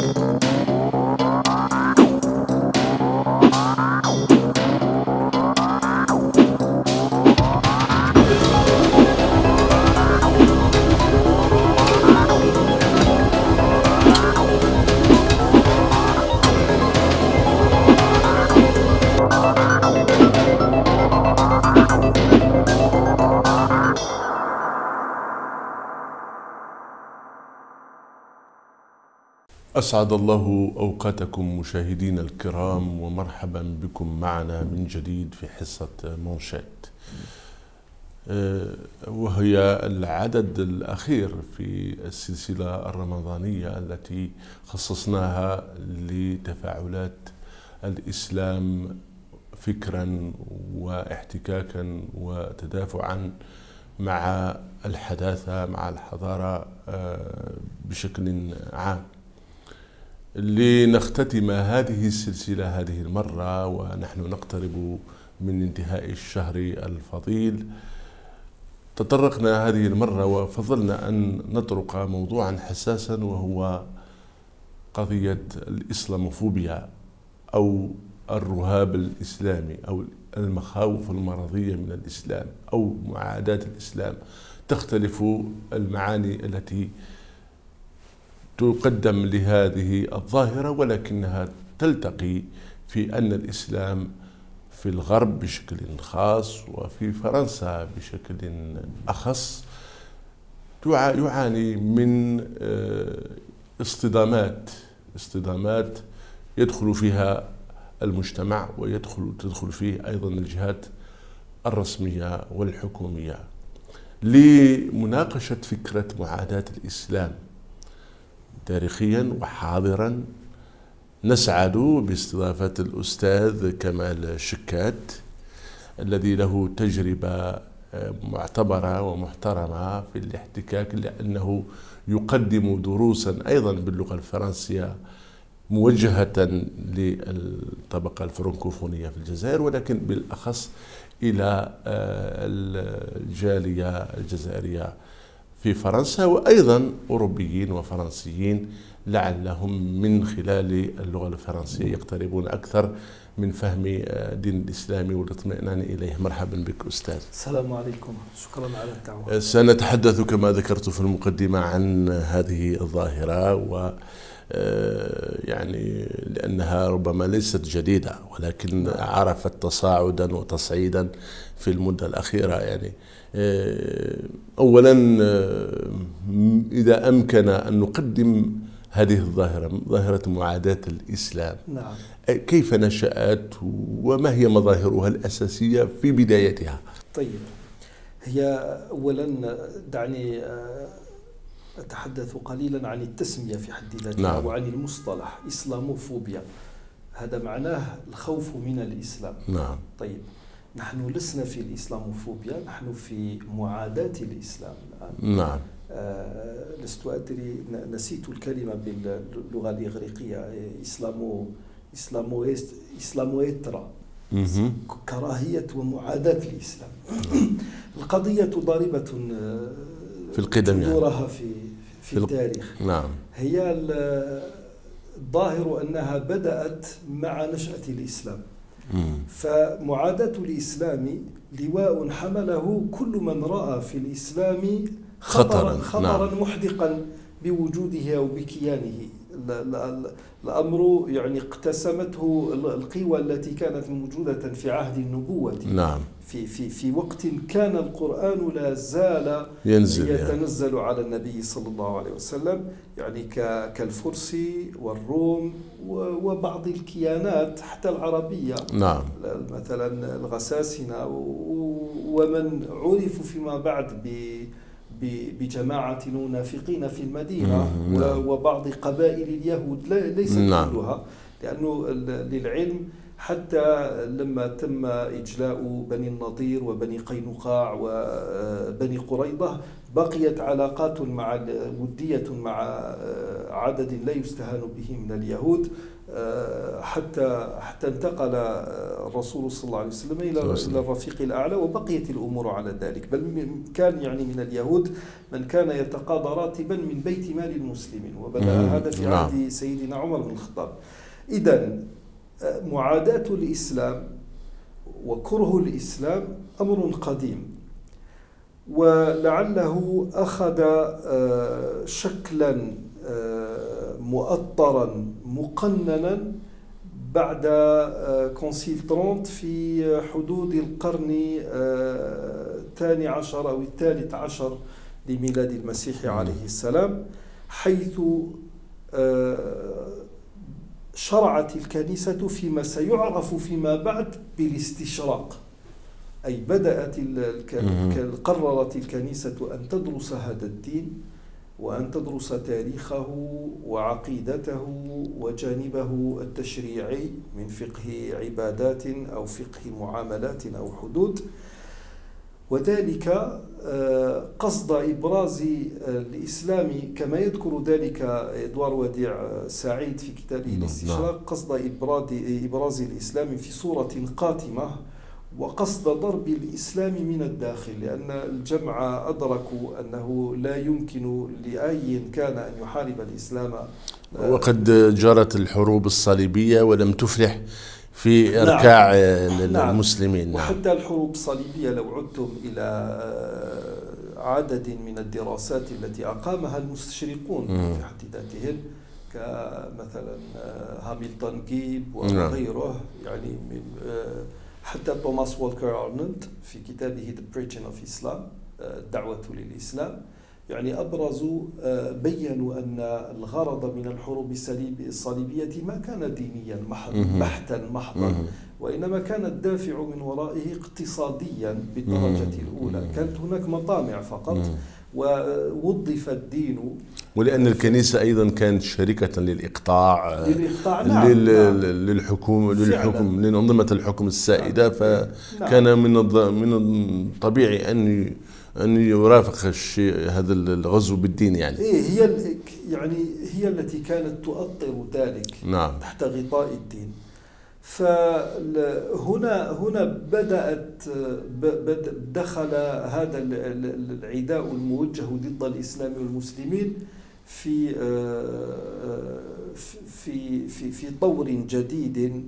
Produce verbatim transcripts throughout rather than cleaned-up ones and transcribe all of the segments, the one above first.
أسعد الله أوقاتكم مشاهدينا الكرام، ومرحبا بكم معنا من جديد في حصة مونشيت، وهي العدد الأخير في السلسلة الرمضانية التي خصصناها لتفاعلات الإسلام فكرا واحتكاكا وتدافعا مع الحداثة، مع الحضارة بشكل عام. لنختتم هذه السلسلة هذه المرة ونحن نقترب من انتهاء الشهر الفضيل، تطرقنا هذه المرة وفضلنا أن نطرق موضوعا حساسا، وهو قضية الإسلاموفوبيا أو الرهاب الإسلامي أو المخاوف المرضية من الإسلام أو معاداة الإسلام. تختلف المعاني التي تقدم لهذه الظاهرة، ولكنها تلتقي في أن الإسلام في الغرب بشكل خاص وفي فرنسا بشكل أخص يعاني من اصطدامات اصطدامات يدخل فيها المجتمع ويدخل تدخل فيه أيضا الجهات الرسمية والحكومية. لمناقشة فكرة معاداة الإسلام تاريخيا وحاضرا، نسعد باستضافة الأستاذ كمال شكات الذي له تجربة معتبرة ومحترمة في الاحتكاك، لأنه يقدم دروسا أيضا باللغة الفرنسية موجهة للطبقة الفرنكوفونية في الجزائر، ولكن بالأخص إلى الجالية الجزائرية في فرنسا، وأيضا أوروبيين وفرنسيين لعلهم من خلال اللغة الفرنسية يقتربون أكثر من فهم الدين الإسلامي والاطمئنان إليه. مرحبا بك أستاذ. السلام عليكم، شكرا على الدعوة. سنتحدث كما ذكرت في المقدمة عن هذه الظاهرة، و يعني لأنها ربما ليست جديدة، ولكن عرفت تصاعدا وتصعيدا في المدة الأخيرة. يعني أولا، إذا أمكن أن نقدم هذه الظاهرة، ظاهرة معاداة الإسلام، نعم، كيف نشأت وما هي مظاهرها الأساسية في بدايتها؟ طيب، هي أولا دعني أتحدث قليلا عن التسمية في حد ذاتها. نعم. وعن المصطلح إسلاموفوبيا. هذا معناه الخوف من الإسلام. نعم. طيب، نحن لسنا في الإسلاموفوبيا، نحن في معاداة الإسلام الآن. نعم. آه لست أدري، نسيت الكلمة باللغة الإغريقية، إسلامو إسلامو إسلامويترا، كراهية ومعاداة الإسلام. القضية ضاربة في القدم، دورها يعني. في في التاريخ. نعم. هي الظاهر أنها بدأت مع نشأة الإسلام. مم. فمعاداة الإسلام لواء حمله كل من رأى في الإسلام خطرا خطرا نعم. محدقا بوجوده أو بكيانه. الأمر يعني اقتسمته القوى التي كانت موجودة في عهد النبوة. نعم. في في في وقت كان القرآن لا زال ينزل يتنزل يعني. على النبي صلى الله عليه وسلم، يعني كالفرس والروم وبعض الكيانات حتى العربية. نعم. مثلا الغساسنة ومن عرفوا فيما بعد ب بجماعة المنافقين في المدينة. نعم. وبعض قبائل اليهود، ليست نعم. كلها، لأنه للعلم حتى لما تم إجلاء بني النضير وبني قينقاع وبني قريظة بقيت علاقات مع ودية مع عدد لا يستهان به من اليهود، حتى حتى انتقل الرسول صلى الله عليه وسلم إلى إلى الرفيق الأعلى وبقيت الأمور على ذلك. بل كان يعني من اليهود من كان يتقاضى راتبا من بيت مال المسلمين، وبدأ هذا في عهد سيدنا عمر بن الخطاب. إذن معاداة الإسلام وكره الإسلام أمر قديم، ولعله أخذ شكلا مؤطرا مقننا بعد كونسيل ترونت في حدود القرن الثاني عشر أو الثالث عشر لميلاد المسيح عليه السلام، حيث شرعت الكنيسة فيما سيعرف فيما بعد بالاستشراق، أي بدأت قررت الكنيسة أن تدرس هذا الدين وأن تدرس تاريخه وعقيدته وجانبه التشريعي من فقه عبادات أو فقه معاملات أو حدود، وذلك قصد إبراز الإسلام كما يذكر ذلك إدوار وديع سعيد في كتابه الاستشراق، قصد إبراز الإسلام في صورة قاتمة وقصد ضرب الإسلام من الداخل، لأن الجمع أدركوا أنه لا يمكن لأي كان أن يحارب الإسلام. وقد جرت الحروب الصليبية ولم تفلح في إركاع نعم المسلمين. نعم. وحتى الحروب الصليبية لو عدتم إلى عدد من الدراسات التي أقامها المستشرقون م. في حد ذاتهم كمثلا هامilton جيب وغيره، يعني من حتى توماس والكر أرنولد في كتابه The Preaching of Islam الدعوة للإسلام، يعني أبرزوا بيّنوا أن الغرض من الحروب الصليبية ما كان دينيا بحتا محضا، وإنما كان الدافع من ورائه اقتصاديا بالدرجة الأولى، كانت هناك مطامع فقط ووظف الدين، ولأن الكنيسة أيضا كانت شركة للإقطاع, للإقطاع نعم للحكومة للحكم لأنظمة الحكم السائدة، فكان نعم من من الطبيعي أن أن يرافق الشيء هذا الغزو بالدين يعني. إيه هي يعني هي التي كانت تؤطر ذلك نعم تحت غطاء الدين. فهنا هنا بدأت دخل هذا العداء الموجه ضد الإسلام والمسلمين في في في في طور جديد،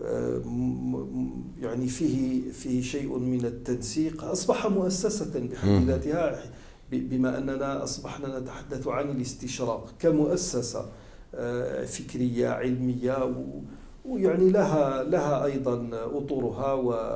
يعني فيه فيه شيء من التنسيق، أصبح مؤسسة بحد ذاتها، بما أننا أصبحنا نتحدث عن الاستشراق كمؤسسة فكرية علمية، ويعني لها لها أيضا أطرها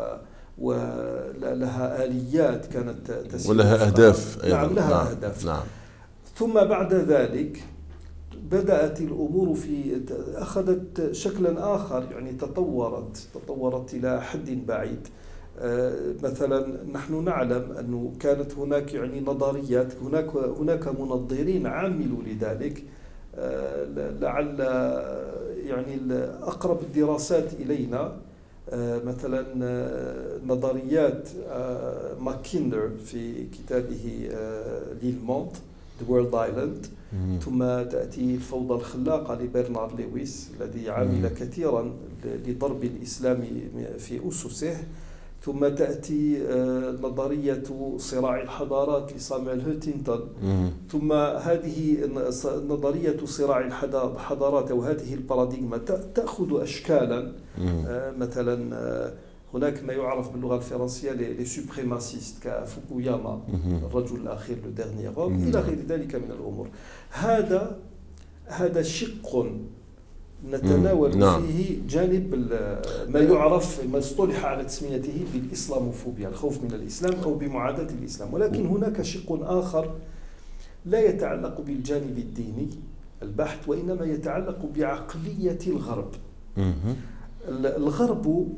ولها آليات كانت تسير ولها أهداف أيضا. نعم لها نعم. أهداف. نعم. ثم بعد ذلك بدأت الأمور في أخذت شكلا آخر، يعني تطورت تطورت إلى حد بعيد. مثلا نحن نعلم أنه كانت هناك يعني نظريات، هناك هناك منظرين عاملوا لذلك، لعل يعني أقرب الدراسات إلينا مثلا نظريات ماكيندر في كتابه ليلمونت The World Island، ثم تأتي الفوضى الخلاقة لبرنارد لويس الذي عمل كثيرا لضرب الإسلام في أسسه، ثم تأتي نظرية صراع الحضارات لصامويل هانتنغتون، ثم هذه نظرية صراع الحضارات أو هذه الباراديغما تأخذ أشكالا، مثلا هناك ما يعرف باللغة الفرنسية لي سوبريماسيست كفوكوياما الرجل الأخير لو ديرني روم إلى غير ذلك من الأمور. هذا هذا شق نتناول نعم. فيه جانب ما يعرف ما اصطلح على تسميته بالإسلاموفوبيا، الخوف من الإسلام أو بمعاداة الإسلام، ولكن هناك شق آخر لا يتعلق بالجانب الديني البحت، وإنما يتعلق بعقلية الغرب. الغرب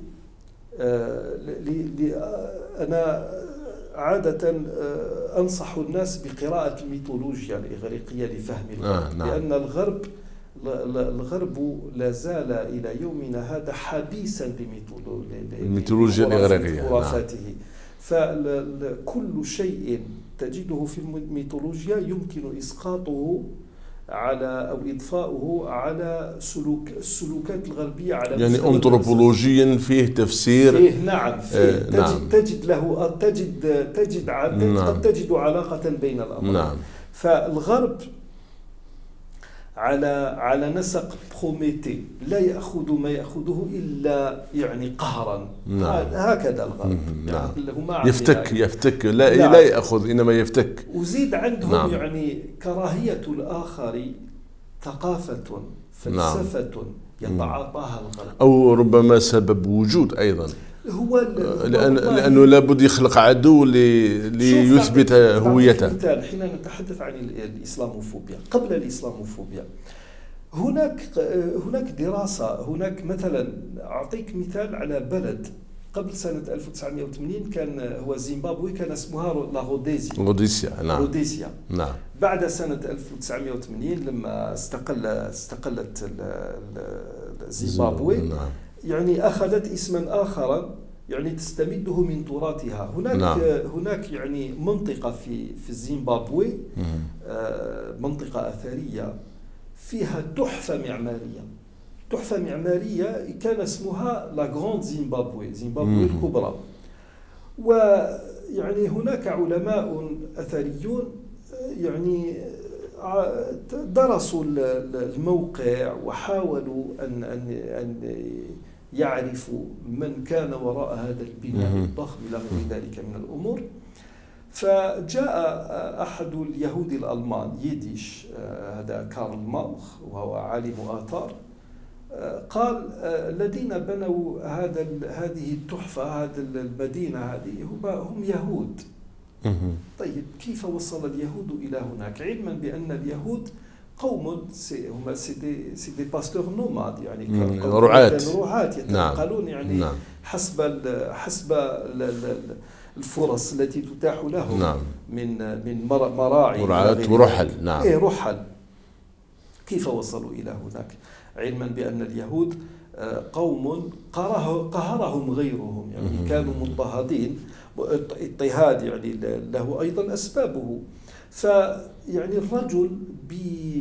أنا عادة أنصح الناس بقراءة الميثولوجيا الإغريقية لفهم الغرب، آه نعم. لأن الغرب الغرب لا زال إلى يومنا هذا حبيسا الميثولوجيا الإغريقية خرافاته. فكل شيء تجده في الميثولوجيا يمكن إسقاطه على أو إضفاؤه على سلوك السلوكات الغربية على يعني أنثروبولوجيا فيه تفسير فيه نعم فيه آه تجد, نعم. تجد له تجد تجد نعم. قد تجد علاقة بين الأمرين. نعم. فالغرب على على نسق بروميتي لا يأخذ ما يأخذه إلا يعني قهرا. نعم. هكذا الغرب نعم. يعني يفتك يفتك لا نعم. لا يأخذ إنما يفتك. وزيد عندهم نعم. يعني كراهية الآخر ثقافة فلسفة نعم. يتعاطاها الغرب، أو ربما سبب وجود أيضا هو لأن لأنه لابد يخلق عدو ليثبت هويته. مثال حين نتحدث عن الإسلاموفوبيا قبل الإسلاموفوبيا هناك هناك دراسة، هناك مثلا أعطيك مثال على بلد قبل سنة ألف وتسعمائة وثمانين كان هو زيمبابوي، كان اسمها لا روديزيا. روديسيا نعم. روديسيا نعم. بعد سنة ألف وتسعمائة وثمانين لما استقل استقلت زيمبابوي نعم. يعني أخذت اسما آخر يعني تستمده من تراثها. هناك نعم. هناك يعني منطقة في في زيمبابوي آه منطقة أثرية فيها تحفة معمارية، تحفة معمارية كان اسمها لا غراند زيمبابوي، زيمبابوي الكبرى. ويعني هناك علماء أثريون يعني درسوا الموقع وحاولوا أن أن أن يعرفوا من كان وراء هذا البناء الضخم إلى غير ذلك من الأمور. فجاء أحد اليهود الألمان ييديش، هذا كارل ماوخ وهو عالم آثار، قال الذين بنوا هذا هذه التحفة هذه المدينة هذه هم هم يهود. طيب كيف وصل اليهود إلى هناك؟ علما بأن اليهود قوم هم سي سي دي باستور نوماد، يعني رعاة رعاة يتنقلون يعني نعم. حسب حسب الفرص التي تتاح لهم نعم. من من مراعي رعاة ورحل. نعم. إيه رحل. كيف وصلوا إلى هناك؟ علما بأن اليهود قوم قهرهم غيرهم، يعني كانوا مضطهدين، اضطهاد يعني له أيضا أسبابه. فيعني الرجل ب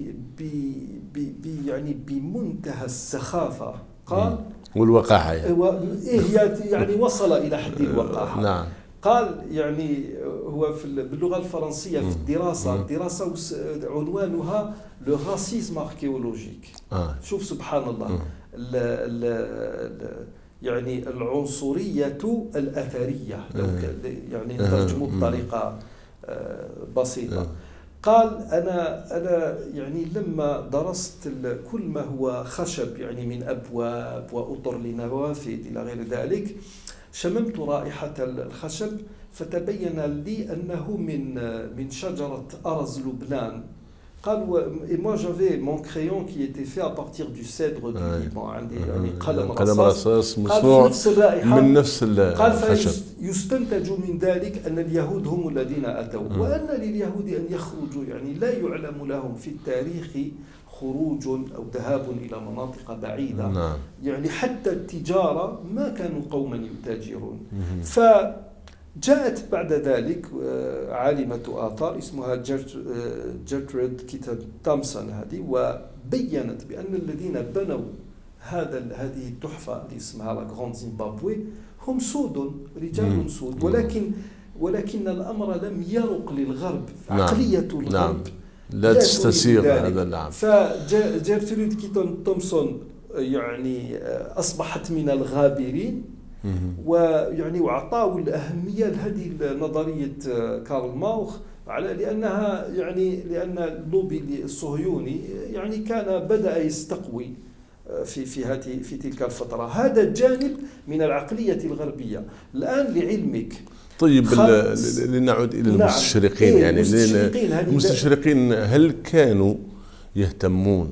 ب يعني بمنتهى السخافة قال والوقاحة يعني, يعني وصل إلى حد الوقاحة. نعم. قال يعني هو في باللغة الفرنسية في الدراسة الدراسة عنوانها لو راسيزم اركيولوجيك. آه. شوف سبحان الله ال ال يعني العنصرية الأثرية لو يعني نترجمه بطريقة بسيطة. قال أنا أنا يعني لما درست كل ما هو خشب يعني من أبواب وأطر لنوافذ إلى غير ذلك، شممت رائحة الخشب فتبين لي أنه من من شجرة أرز لبنان. قال moi j'avais mon crayon qui était fait à partir du cèdre du Liban، عندي يعني قلم رصاص مصنوع من نفس الخشب. قال فيستنتج من ذلك أن اليهود هم الذين أتوا، وأن لليهود أن يخرجوا يعني لا يعلم لهم في التاريخ خروج أو ذهاب إلى مناطق بعيدة. نعم. يعني حتى التجارة ما كانوا قوما يتاجرون. فجاءت بعد ذلك عالمة آثار اسمها جيرترود كيتن تومسون هذه، وبينت بأن الذين بنوا هذا هذه التحفة اللي اسمها لا غراند زيمبابوي هم سود، رجال سود، ولكن ولكن الأمر لم يرق للغرب. نعم. عقلية الغرب نعم. لا تستسيغ هذا. نعم. فجيرترود كيتن تومسون يعني أصبحت من الغابرين، ويعني وأعطوا الأهمية لهذه نظرية كارل ماوخ على لأنها يعني لأن اللوبي الصهيوني يعني كان بدأ يستقوي في في هذه في تلك الفترة. هذا الجانب من العقلية الغربية. الآن لعلمك طيب لنعود إلى نعم. المستشرقين. إيه يعني المستشرقين, المستشرقين هل كانوا يهتمون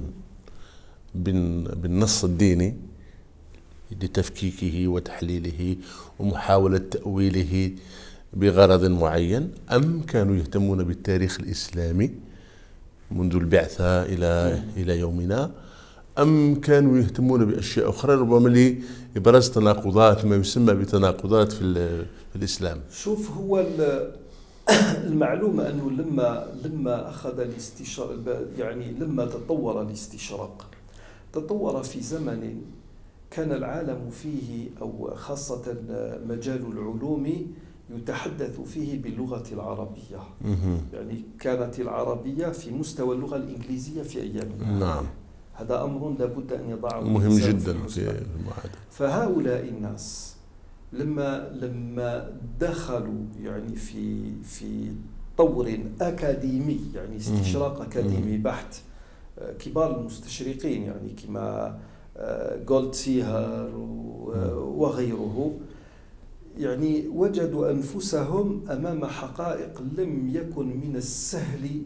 بالنص الديني لتفكيكه وتحليله ومحاولة تأويله بغرض معين، أم كانوا يهتمون بالتاريخ الإسلامي منذ البعثة إلى إلى يومنا أم كانوا يهتمون بأشياء أخرى ربما لإبراز تناقضات، ما يسمى بتناقضات في, في الإسلام؟ شوف، هو المعلومة أنه لما لما أخذ الاستشراق، يعني لما تطور الاستشراق تطور في زمن كان العالم فيه، أو خاصة مجال العلوم يتحدث فيه باللغة العربية. يعني كانت العربية في مستوى اللغة الإنجليزية في أيامنا. نعم. هذا أمر لابد أن يضعه مهم جدا في المعادلة. فهؤلاء الناس لما لما دخلوا يعني في في طور أكاديمي، يعني استشراق أكاديمي بحت، كبار المستشرقين يعني كما جولدسيهر وغيره، يعني وجدوا أنفسهم أمام حقائق لم يكن من السهل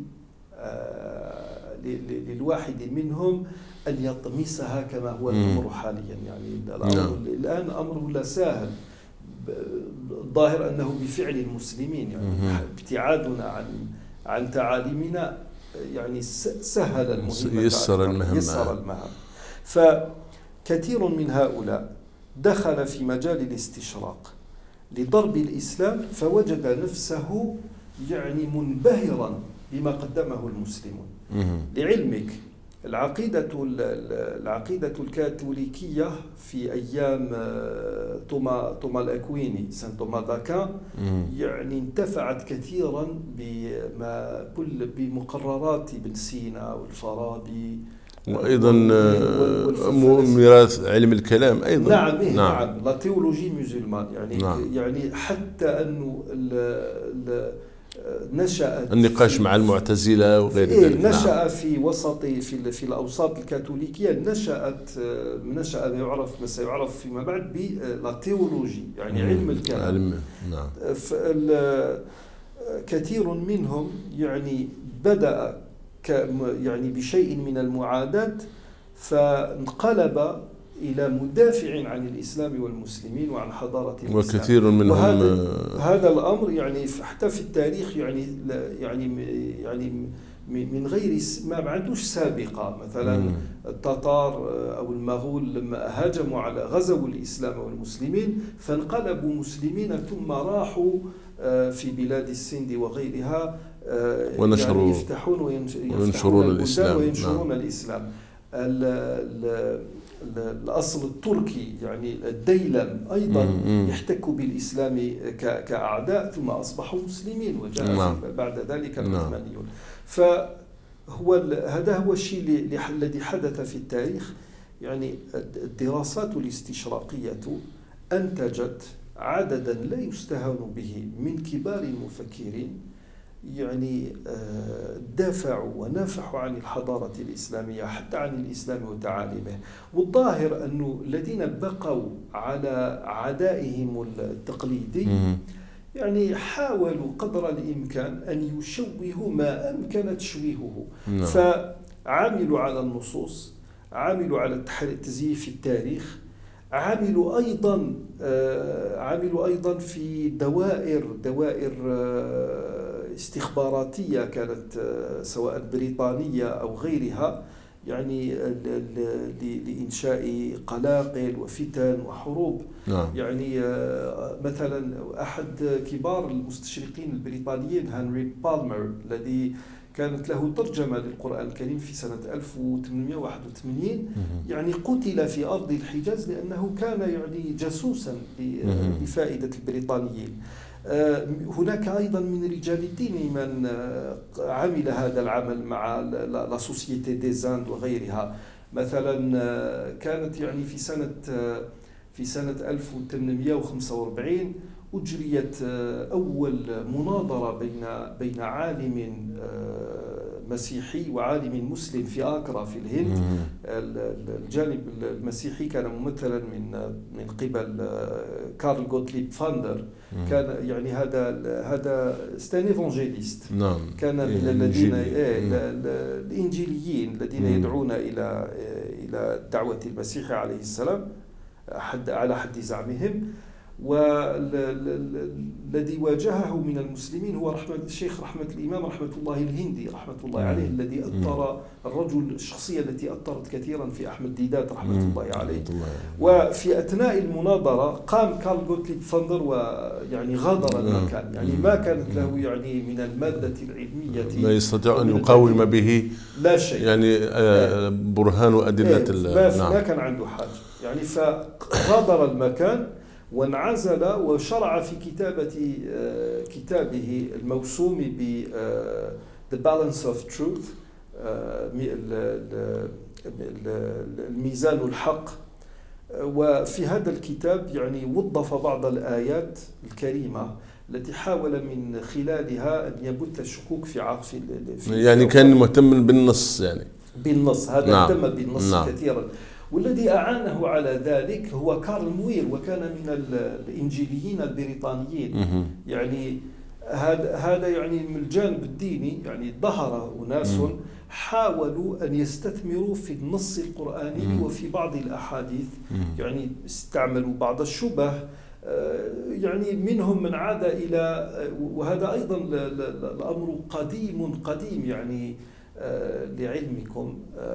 للواحد منهم أن يطمسها كما هو الأمر حاليا. يعني الأمر الآن أمره لا سهل، الظاهر أنه بفعل المسلمين، يعني ابتعادنا عن عن تعاليمنا يعني سهل المهمة، يسر المهمة. يسر المهام. فكثير من هؤلاء دخل في مجال الاستشراق لضرب الإسلام، فوجد نفسه يعني منبهرا بما قدمه المسلمون. لعلمك، العقيدة العقيدة الكاثوليكية في أيام توما توما الأكويني سان توما داكان يعني انتفعت كثيرا بما كل بمقررات ابن سينا والفارابي، وأيضا ميراث علم الكلام أيضا. نعم إيه نعم, نعم. لا تيولوجي مسلمان يعني نعم. يعني حتى أنه نشأت النقاش مع المعتزلة وغير ذلك. إيه نشأ نعم. في وسط في في الأوساط الكاثوليكية نشأت نشأ ما يعرف ما سيعرف فيما بعد بلا تيولوجي، يعني علم الكلام. علم نعم. كثير منهم يعني بدأ يعني بشيء من المعاداة، فانقلب إلى مدافع عن الإسلام والمسلمين وعن حضارة الإسلام. وكثير منهم وهذا هذا الأمر يعني حتى في التاريخ يعني يعني يعني من غير ما عندوش سابقة. مثلا التتار أو المغول لما هاجموا على غزوا الإسلام والمسلمين فانقلبوا مسلمين، ثم راحوا في بلاد السند وغيرها ونشروا يعني يفتحون وينشرون الإسلام وينشرون نعم. الإسلام. ال ال الأصل التركي يعني الديلم أيضا مم. يحتكوا بالإسلام كأعداء، ثم أصبحوا مسلمين وجاء نعم. بعد ذلك العثمانيون. نعم. فهو هذا هو الشيء الذي حدث في التاريخ. يعني الدراسات الاستشراقية أنتجت عددا لا يستهان به من كبار المفكرين، يعني دافعوا ونافحوا عن الحضارة الإسلامية حتى عن الإسلام وتعاليمه. والظاهر أنه الذين بقوا على عدائهم التقليدي يعني حاولوا قدر الإمكان أن يشوهوا ما أمكن تشويهه. فعملوا على النصوص، عملوا على تزييف التاريخ، عملوا أيضا عملوا أيضا في دوائر دوائر استخباراتية كانت سواء بريطانية أو غيرها، يعني لإنشاء قلاقل وفتن وحروب. نعم. يعني مثلا أحد كبار المستشرقين البريطانيين هنري بالمر الذي كانت له ترجمة للقرآن الكريم في سنة ألف وثمانمئة وواحد وثمانين، يعني قتل في أرض الحجاز لأنه كان يعني جاسوسا لفائدة البريطانيين. هناك أيضا من رجال الدين من عمل هذا العمل مع لا سوسيتي دي زاند وغيرها. مثلا كانت يعني في سنة في سنة ألف وثمانمئة وخمسة وأربعين أجريت أول مناظرة بين بين عالم مسيحي وعالم مسلم في آكرا في الهند. الجانب المسيحي كان ممثلا من من قبل كارل غوتليب فاندر، كان يعني هذا هذا ستان ايفانجيليست، نعم. كان من الذين الإنجيليين الذين يدعون إلى إلى دعوة المسيح عليه السلام حد على حد زعمهم. والذي واجهه من المسلمين هو رحمة الشيخ رحمة الإمام رحمة الله الهندي رحمة الله عليه، الذي أثر الرجل الشخصية التي أثرت كثيرا في أحمد ديدات رحمة الله عليه. وفي أثناء المناظرة قام كارل غوتليب فاندر ويعني غادر المكان، يعني ما كانت له يعني من المادة العلمية ما يستطيع أن يقاوم به لا شيء، يعني برهان وأدلة. نعم. ما كان عنده حاجة يعني، فغادر المكان وانعزل وشرع في كتابة كتابه الموسوم ب The Balance of Truth، الميزان الحق. وفي هذا الكتاب يعني وظف بعض الآيات الكريمة التي حاول من خلالها أن يبث الشكوك في عقف يعني كان مهتم بالنص، يعني بالنص هذا نعم. اهتم بالنص نعم. كثيرا. والذي أعانه على ذلك هو كارل موير، وكان من الإنجيليين البريطانيين. يعني هذا هذا يعني من الجانب الديني يعني ظهر أناس حاولوا أن يستثمروا في النص القرآني وفي بعض الأحاديث، يعني استعملوا بعض الشبه، يعني منهم من عاد إلى، وهذا أيضا الأمر قديم قديم يعني لعلمكم،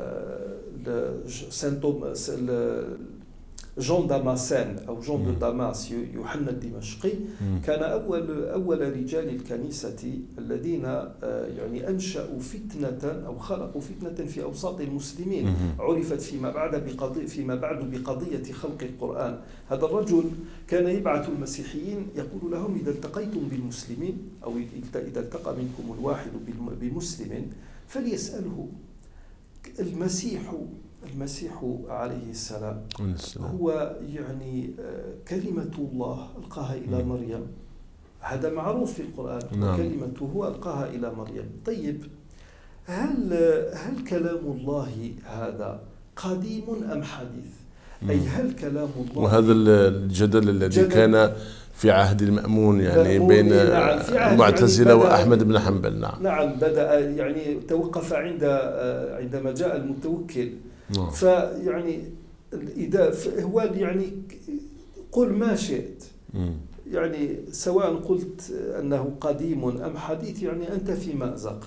جون داماسين أو جون دو داماس يوحنا الدمشقي كان أول أول رجال الكنيسة الذين يعني أنشأوا فتنة أو خلقوا فتنة في أوساط المسلمين عرفت فيما بعد بقضية فيما بعد بقضية خلق القرآن. هذا الرجل كان يبعث المسيحيين يقول لهم إذا التقيتم بالمسلمين أو إذا التقى منكم الواحد بمسلم فليسأله المسيح المسيح عليه السلام هو يعني كلمة الله ألقاها إلى مريم، هذا معروف في القرآن، نعم. كلمته ألقاها إلى مريم. طيب هل هل كلام الله هذا قديم أم حديث؟ أي هل كلام الله، وهذا الجدل الذي كان في عهد المأمون يعني بين نعم المعتزلة يعني وأحمد بن حنبل. نعم نعم بدأ يعني توقف عند عندما جاء المتوكل. نعم. فيعني إذا هو يعني قل ما شئت، يعني سواء قلت أنه قديم أم حديث يعني أنت في مأزق.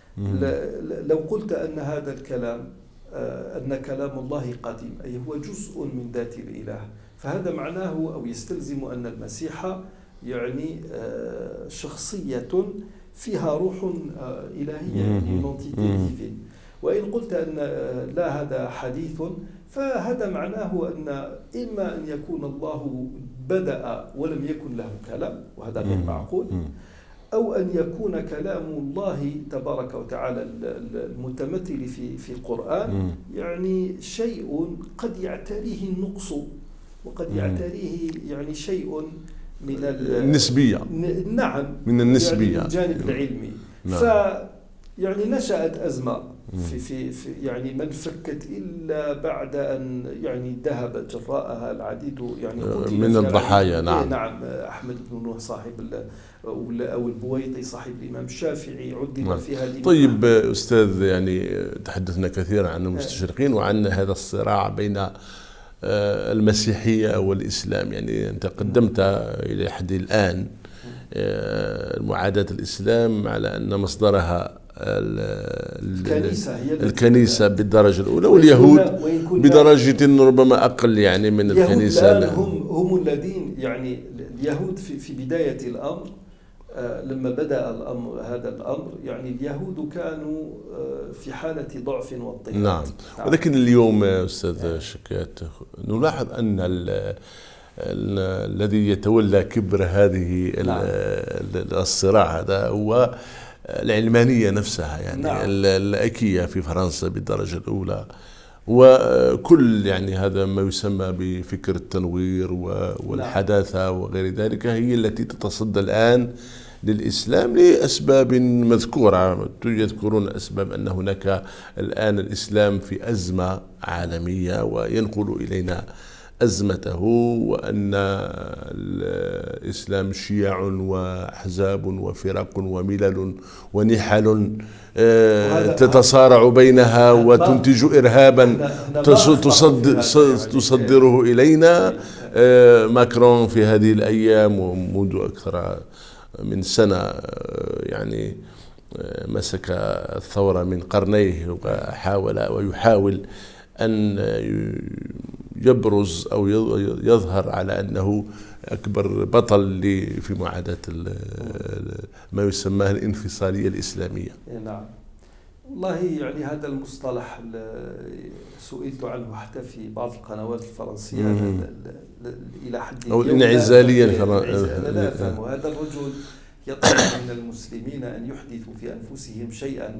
لو قلت أن هذا الكلام أن كلام الله قديم أي هو جزء من ذات الإله، فهذا معناه أو يستلزم أن المسيح يعني شخصية فيها روح إلهية يعني. وإن قلت أن لا هذا حديث فهذا معناه أن إما أن يكون الله بدأ ولم يكن له كلام وهذا غير معقول، أو أن يكون كلام الله تبارك وتعالى المتمثل في في القرآن يعني شيء قد يعتريه النقص وقد يعتريه يعني شيء من النسبية. نعم من النسبية يعني الجانب العلمي. نعم. ف يعني نشأت أزمة في, في, في يعني ما انفكت إلا بعد أن يعني ذهب جراءها العديد يعني من الضحايا. نعم نعم أحمد بن نوح صاحب أو البويطي صاحب الإمام الشافعي عذب نعم. في هذه. طيب أستاذ، يعني تحدثنا كثيرا عن المستشرقين وعن هذا الصراع بين المسيحية والإسلام، يعني أنت قدمت إلى حد الآن معاداة الإسلام على أن مصدرها الكنيسة, هي الكنيسة بالدرجة الأولى، واليهود بدرجة ربما أقل يعني من الكنيسة. هم هم الذين يعني اليهود في في بداية الأمر لما بدأ الأمر هذا الأمر يعني اليهود كانوا في حالة ضعف واضطهاد. نعم. ولكن اليوم أستاذ شكات نلاحظ أن الذي يتولى كبر هذه نعم. الصراع هذا هو العلمانية نفسها، يعني نعم. الأكية في فرنسا بالدرجة الأولى، وكل يعني هذا ما يسمى بفكر التنوير والحداثة وغير ذلك هي التي تتصدى الآن للإسلام لأسباب مذكورة. يذكرون أسباب أن هناك الآن الإسلام في أزمة عالمية وينقل إلينا أزمته، وأن الإسلام شيع وأحزاب وفرق وملل ونحل تتصارع بينها وتنتج إرهابا تصدره إلينا ماكرون في هذه الأيام ومنذ أكثر من سنة يعني مسك الثورة من قرنيه وحاول ويحاول أن يبرز أو يظهر على أنه أكبر بطل في معاداة ما يسمى الانفصالية الإسلامية. نعم والله يعني هذا المصطلح سئلت عنه حتى في بعض القنوات الفرنسية إلى حد أو الانعزالية. أنا لا أفهم. هذا الرجل يطلب من المسلمين أن يحدثوا في أنفسهم شيئا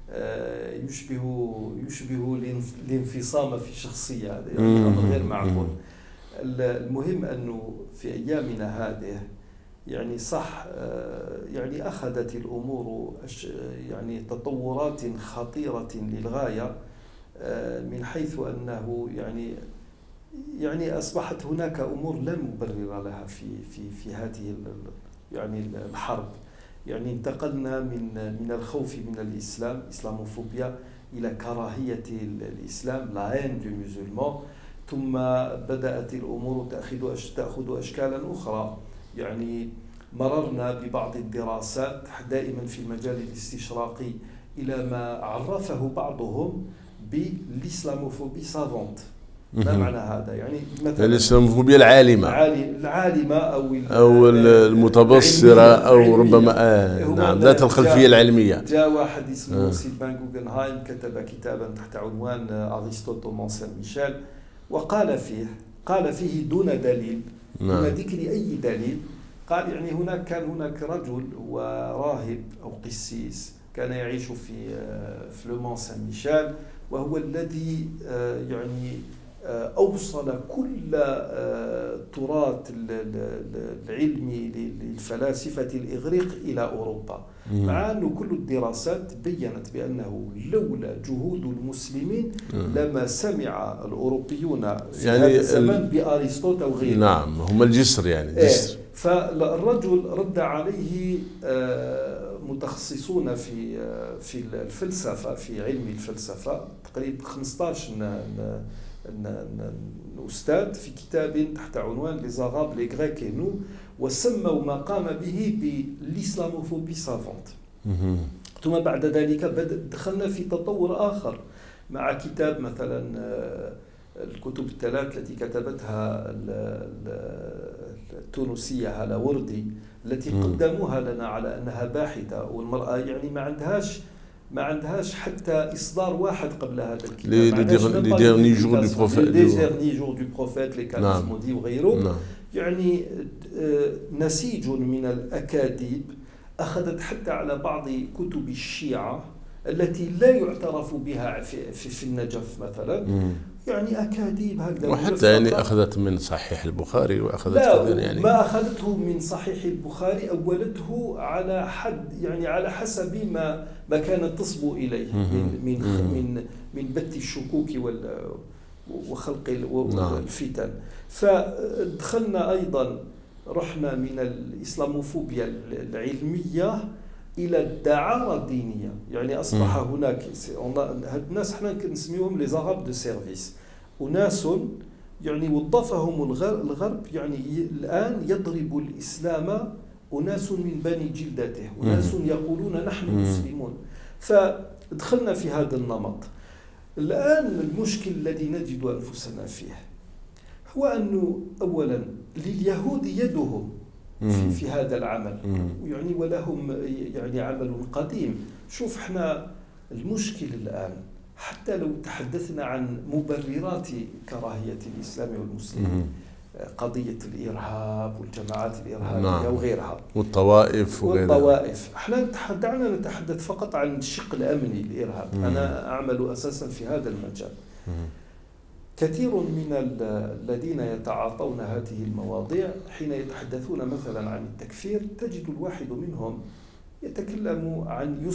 يشبه يشبه الانفصام في الشخصية. هذا يعني أمر غير معقول. المهم أنه في أيامنا هذه يعني صح يعني أخذت الأمور يعني تطورات خطيرة للغاية، من حيث أنه يعني يعني أصبحت هناك أمور لا مبرر لها في في في هذه يعني الحرب. يعني انتقلنا من من الخوف من الإسلام، إسلاموفوبيا، إلى كراهية الإسلام، لا هين دو مسلمان. ثم بدأت الأمور تأخذ تأخذ أشكالا أخرى. يعني مررنا ببعض الدراسات دائما في المجال الاستشراقي إلى ما عرفه بعضهم بالإسلاموفوبيا سافونت. ما معنى هذا؟ يعني مثلا الإسلاموفوبيا العالمة العالمة أو أو المتبصرة أو ربما آه نعم ذات الخلفية العلمية. جاء واحد اسمه آه. سيلفان غوغنهايم كتب كتابا تحت عنوان أرسطو مون سان ميشيل، وقال فيه قال فيه دون دليل نعم. دون ذكر أي دليل، قال يعني هناك كان هناك رجل وراهب أو قسيس كان يعيش في في لو مون سان ميشيل، وهو الذي يعني أوصل كل التراث العلمي للفلاسفة الإغريق إلى أوروبا، مع أن كل الدراسات بيّنت بأنه لولا جهود المسلمين لما سمع الأوروبيون في يعني هذا الزمن بأرسطو وغيره. نعم هم الجسر يعني جسر. فالرجل رد عليه متخصصون في في الفلسفة، في علم الفلسفة، تقريبا خمسطاش أستاذ، في كتاب تحت عنوان Les Arabes, les Grecs et nous، وسموا ما قام به بالإسلاموفوبيا سافونت. ثم بعد ذلك دخلنا في تطور آخر مع كتاب مثلا الكتب الثلاث التي كتبتها التونسية هالة وردي، التي قدموها لنا على أنها باحثة، والمرأة يعني ما عندهاش ما عندهاش حتى إصدار واحد قبل هذا الكتاب. لي ديرني جور دو بروفيت، لي ديرني جور دو بروفيت، لي كاليف مودي وغيره. يعني نسيج من الأكاذيب أخذت حتى على بعض كتب الشيعة التي لا يعترف بها في, في, في النجف مثلا. مم. يعني أكاذيب هكذا. وحتى يعني أخذت من صحيح البخاري وأخذت لا يعني ما أخذته من صحيح البخاري، أولته على حد يعني على حسب ما ما كانت تصبو إليه من من من من بث الشكوك وخلق الفتن. فدخلنا أيضا، رحنا من الإسلاموفوبيا العلمية إلى الدعارة الدينية. يعني أصبح هناك هاد الناس حنا كنسميهم لي زاراب دو سيرفيس، وناس يعني وظفهم الغرب يعني الآن يضرب الإسلام أناس من بني جلدته، وناس يقولون نحن مسلمون. فدخلنا في هذا النمط. الآن المشكل الذي نجد أنفسنا فيه هو أنه أولا لليهود يدهم في, في هذا العمل، يعني ولهم يعني عمل قديم. شوف احنا المشكل الآن حتى لو تحدثنا عن مبررات كراهية الإسلام والمسلمين، قضية الإرهاب والجماعات الإرهابية نعم. وغيرها والطوائف وغيرها. والطوائف احنا دعنا نتحدث فقط عن الشق الأمني للإرهاب. مم. أنا أعمل أساسا في هذا المجال. مم. كثير من الذين يتعاطون هذه المواضيع حين يتحدثون مثلا عن التكفير تجد الواحد منهم يتكلم عن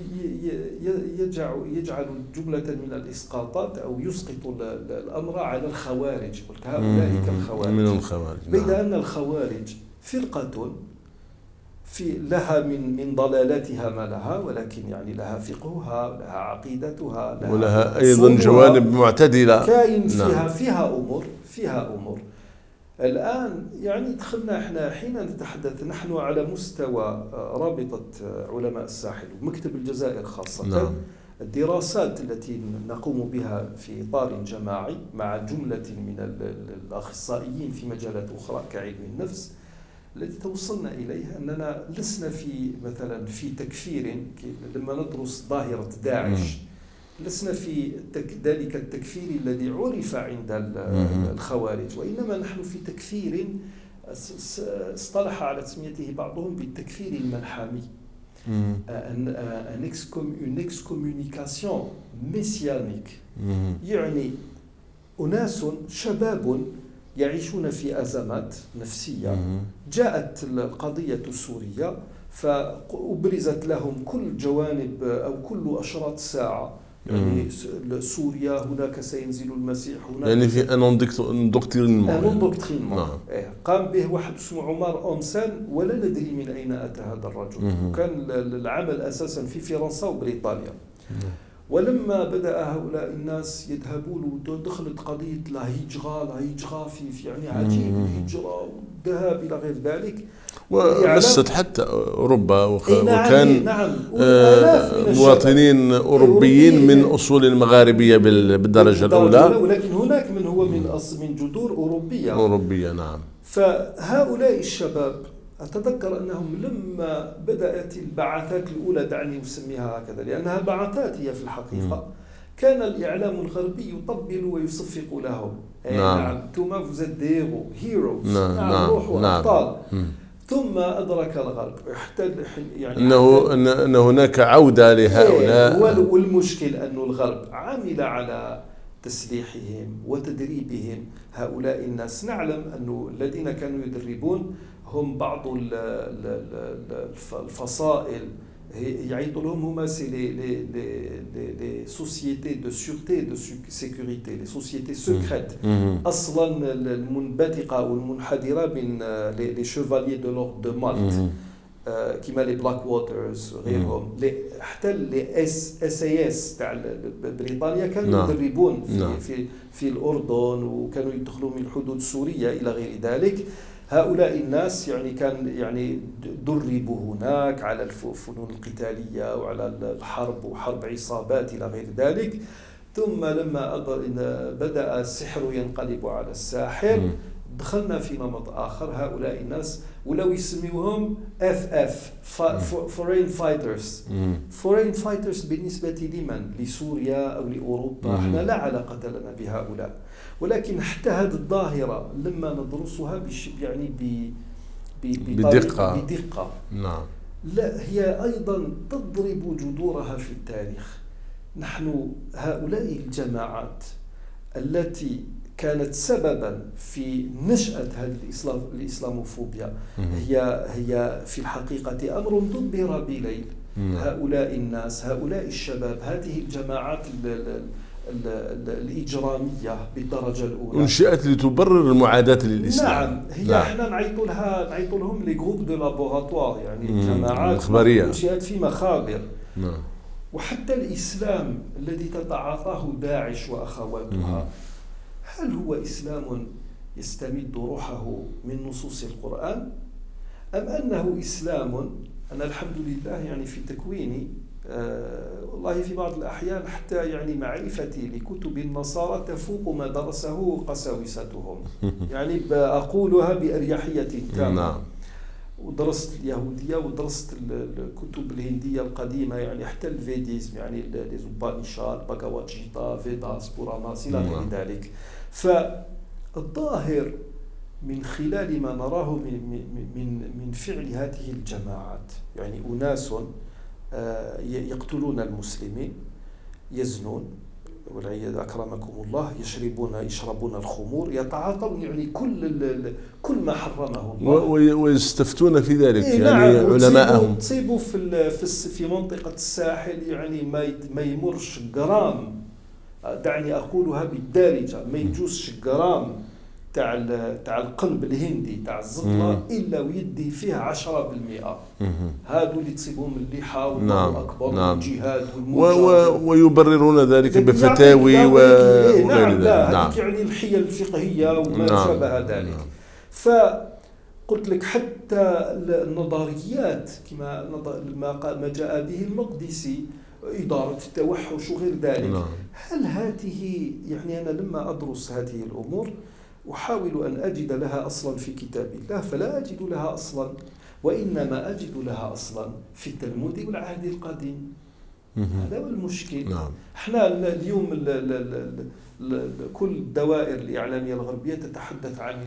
يجعل يجعل جملة من الإسقاطات أو يسقط الأمر على الخوارج، هؤلاء كالخوارج من الخوارج. بيد أن الخوارج فرقة في لها من من ضلالاتها ما لها، ولكن يعني لها فقهها، لها عقيدتها، لها ولها أيضا جوانب معتدلة كائن فيها نعم. فيها أمور فيها أمور الآن يعني دخلنا احنا حين نتحدث نحن على مستوى رابطة علماء الساحل ومكتب الجزائر خاصة. نعم. الدراسات التي نقوم بها في إطار جماعي مع جملة من الأخصائيين في مجالات أخرى كعلم النفس، التي توصلنا إليها أننا لسنا في مثلا في تكفير لما ندرس ظاهرة داعش، لسنا في ذلك التكفير الذي عرف عند الخوارج، وإنما نحن في تكفير اصطلح على تسميته بعضهم بالتكفير الملحمي. une excommunication messianique. يعني أناس شباب يعيشون في أزمات نفسية، جاءت القضية السورية فأبرزت لهم كل جوانب أو كل أشراط الساعة، يعني سوريا هناك سينزل المسيح، هناك يعني في ان دوكترينمون ان دوكترينمون قام به واحد اسمه عمر أونسان، ولا ندري من أين أتى هذا الرجل. وكان العمل أساسا في فرنسا وبريطانيا. ولما بدأ هؤلاء الناس يذهبون ودخلت قضية لا هجرة لا هجرة في يعني عجيب الهجرة والذهاب إلى غير ذلك، ومست حتى أوروبا وكان نعم مواطنين أوروبيين من أصول مغاربية بالدرجة الأولى، ولكن هناك من هو من أصل من جذور أوروبية أوروبية نعم. فهؤلاء الشباب أتذكر أنهم لما بدأت البعثات الأولى، دعني أسميها هكذا لأنها بعثات هي في الحقيقة، كان الإعلام الغربي يطبل ويصفق لهم. نعم. نعم توما فوزديرو هيروز، نعم. نعم روحوا نعم. أبطال. ثم أدرك الغرب حتى يعني أنه أن هناك عودة لهؤلاء. والمشكل أن الغرب عمل على تسليحهم وتدريبهم هؤلاء الناس. نعلم أن الذين كانوا يدربون هم بعض الفصائل يعيطوا لهم هما سي لي لي لي سوسيتي دو سيورتي دو سيكوريتي، لي سوسيتي سكريت اصلا المنبثقه والمنحدره من لي شيفاليي دو لورد دو مالت كيما لي بلاك ووترز وغيرهم. حتى لي اس اس اي اس تاع بريطانيا كانوا يدربون في في في الاردن، وكانوا يدخلوا من الحدود السوريه الى غير ذلك. هؤلاء الناس يعني كان يعني دربوا هناك على الفنون القتالية وعلى الحرب وحرب عصابات إلى غير ذلك. ثم لما بدأ السحر ينقلب على الساحر دخلنا في نمط آخر. هؤلاء الناس ولو يسميوهم اف اف فورين فايترز. فورين فايترز بالنسبة لمن؟ لسوريا أو لأوروبا، احنا لا علاقة لنا بهؤلاء. ولكن حتى هذه الظاهرة لما ندرسها بش يعني ب بدقة بدقة نعم لا هي أيضا تضرب جذورها في التاريخ. نحن هؤلاء الجماعات التي كانت سببا في نشأة هذه الإسلام الإسلاموفوبيا هي هي في الحقيقة أمر دبر بليل. هؤلاء الناس، هؤلاء الشباب، هذه الجماعات الإجرامية بالدرجة الأولى انشئت لتبرر المعاداة للإسلام. نعم هي نعم. احنا نعيطوا لها نعيطوا لهم لي جروب دو لابوراتوار، يعني جماعات إخبارية انشئت في مخابر. نعم. وحتى الإسلام الذي تتعاطاه داعش وأخواتها، مم. هل هو إسلام يستمد روحه من نصوص القرآن، أم أنه إسلام أنا الحمد لله يعني في تكويني آه والله في بعض الأحيان حتى يعني معرفتي لكتب النصارى تفوق ما درسه قساوستهم، يعني أقولها بأريحية تامة. نعم. ودرست اليهودية ودرست الكتب الهندية القديمة، يعني حتى الفيديزم، يعني الأوبانيشاد، باغاوات جيتا، فيداس، بوراماس إلى غير ذلك. فالظاهر من خلال ما نراه من من من فعل هذه الجماعات، يعني أناس يقتلون المسلمين، يزنون والعياذ أكرمكم الله، يشربون يشربون الخمور، يتعاطون يعني كل كل ما حرمه الله، ويستفتون في ذلك إيه يعني نعم. علماءهم. تصيبوا في في في منطقة الساحل يعني ما ما يمرش جرام، دعني أقولها بالدارجة، ما يجوزش جرام تاع تاع القلب الهندي تاع الزلطة إلا ويدي فيها عشرة بالمئة. هادو اللي تصيبهم اللحى والله نعم. أكبر نعم. والجهاد والمجاهدة، ويبررون ذلك بفتاوي وغير ذلك. نعم. لا نعم. يعني الحيل الفقهية وما نعم. شابه ذلك. نعم. فقلت لك حتى النظريات كما ما جاء به المقدسي، إدارة التوحش وغير ذلك، هل هذه يعني أنا لما أدرس هذه الأمور أحاول أن أجد لها أصلا في كتاب الله، فلا أجد لها أصلا، وإنما أجد لها أصلا في التلمود والعهد القديم. هذا هو المشكل. نعم. احنا اليوم ال ال ال ال كل الدوائر الإعلامية الغربية تتحدث عن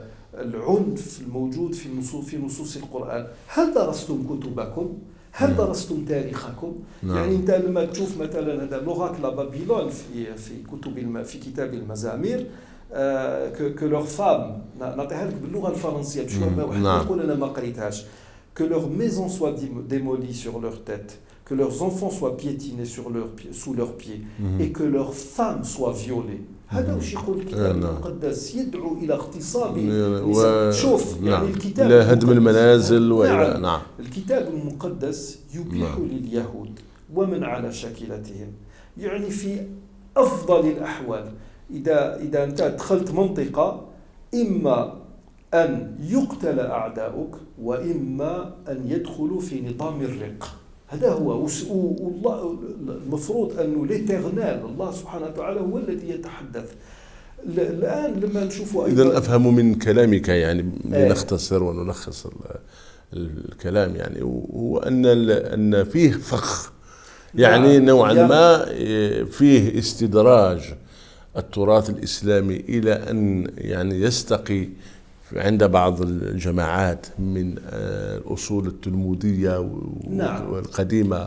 العنف الموجود في نصوص في نصوص القرآن. هل درستم كتبكم؟ هل درستم تاريخكم؟ نعم. يعني أنت لما تشوف مثلا هذا لغة بابيلون في في كتب الم في كتاب المزامير، que leurs femmes، نعطيها لك باللغة الفرنسية باش واحد يقول أنا ما قريتهاش، que leurs maisons soient démolies sur leur tête, que leurs enfants soient piétinés sur leur sous leurs pieds et que leurs femmes soient violées. هذا وش يقول الكتاب المقدس، يدعو إلى اغتصاب. شوف يعني الكتاب لا هدم المنازل وإلى. نعم. الكتاب المقدس يبيح لليهود ومن على شاكلتهم، يعني في أفضل الأحوال إذا إذا أنت دخلت منطقة إما أن يقتل أعداؤك وإما أن يدخلوا في نظام الرق. هذا هو. والله المفروض أنه ليترنال الله سبحانه وتعالى هو الذي يتحدث. الآن لما نشوفوا إذا أفهم من كلامك يعني لنختصر ونلخص الكلام، يعني هو أن أن فيه فخ، يعني نوعا ما فيه استدراج التراث الإسلامي إلى أن يعني يستقي عند بعض الجماعات من الأصول التلمودية والقديمة،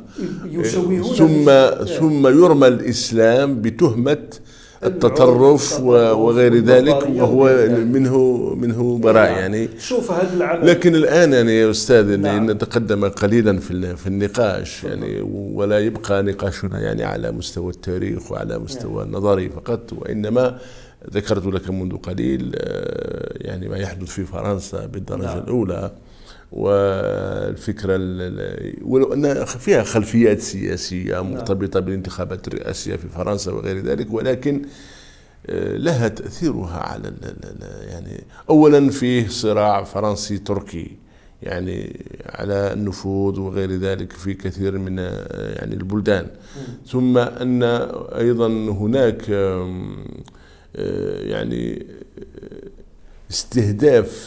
ثم ثم يرمى الإسلام بتهمة التطرف وغير ذلك، وهو منه منه براء يعني. شوف هذا العمل. لكن الآن يعني يا أستاذ نعم. نتقدم قليلا في في النقاش يعني، ولا يبقى نقاشنا يعني على مستوى التاريخ وعلى مستوى نعم. النظري فقط، وإنما ذكرت لك منذ قليل يعني ما يحدث في فرنسا بالدرجة نعم. الأولى، والفكرة ولو أن فيها خلفيات سياسية مرتبطة بالانتخابات الرئاسية في فرنسا وغير ذلك، ولكن لها تأثيرها على يعني أولا فيه صراع فرنسي تركي يعني على النفوذ وغير ذلك في كثير من يعني البلدان، ثم أن أيضا هناك يعني استهداف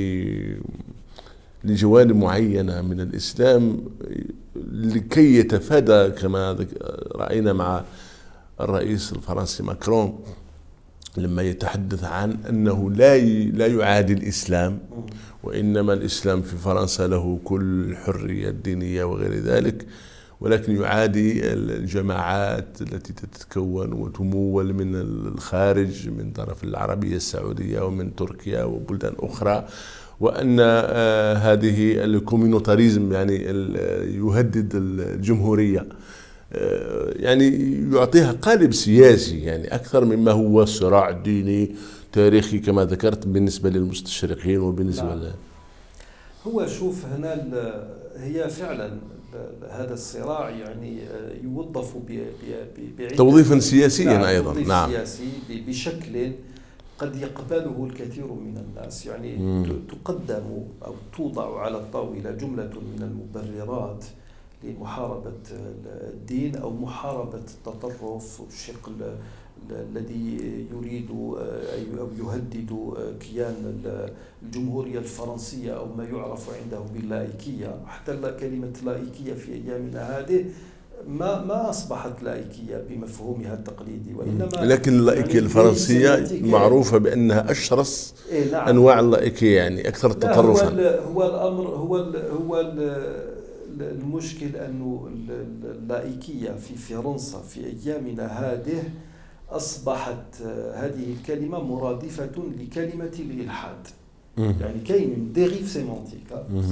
لجوانب معينة من الإسلام لكي يتفادى، كما رأينا مع الرئيس الفرنسي ماكرون لما يتحدث عن أنه لا لا يعادي الإسلام، وإنما الإسلام في فرنسا له كل الحرية الدينية وغير ذلك، ولكن يعادي الجماعات التي تتكون وتمول من الخارج من طرف العربية السعودية ومن تركيا وبلدان أخرى، وأن هذه الكومينوتاريزم يعني يهدد الجمهورية، يعني يعطيها قالب سياسي يعني أكثر مما هو صراع ديني تاريخي كما ذكرت بالنسبة للمستشرقين وبالنسبة ل... هو شوف هنا هي فعلا هذا الصراع يعني يوظف توظيفا سياسيا نعم أيضا توظيف نعم سياسي بشكل قد يقبله الكثير من الناس، يعني مم. تقدم أو توضع على الطاولة جملة من المبررات لمحاربة الدين أو محاربة التطرف والشق الذي يريد أو يهدد كيان الجمهورية الفرنسية أو ما يعرف عنده باللايكية. حتى كلمة لايكية في أيامنا هذه ما ما أصبحت لايكية بمفهومها التقليدي، وإنما لكن اللايكية يعني الفرنسية معروفة بأنها أشرس إيه نعم. أنواع اللايكية يعني أكثر تطرفا. هو, هو الأمر هو ال هو ال المشكل أنه اللايكية في فرنسا في أيامنا هذه أصبحت هذه الكلمة مرادفة لكلمة الإلحاد. يعني كاين ديريف سيمانتيك.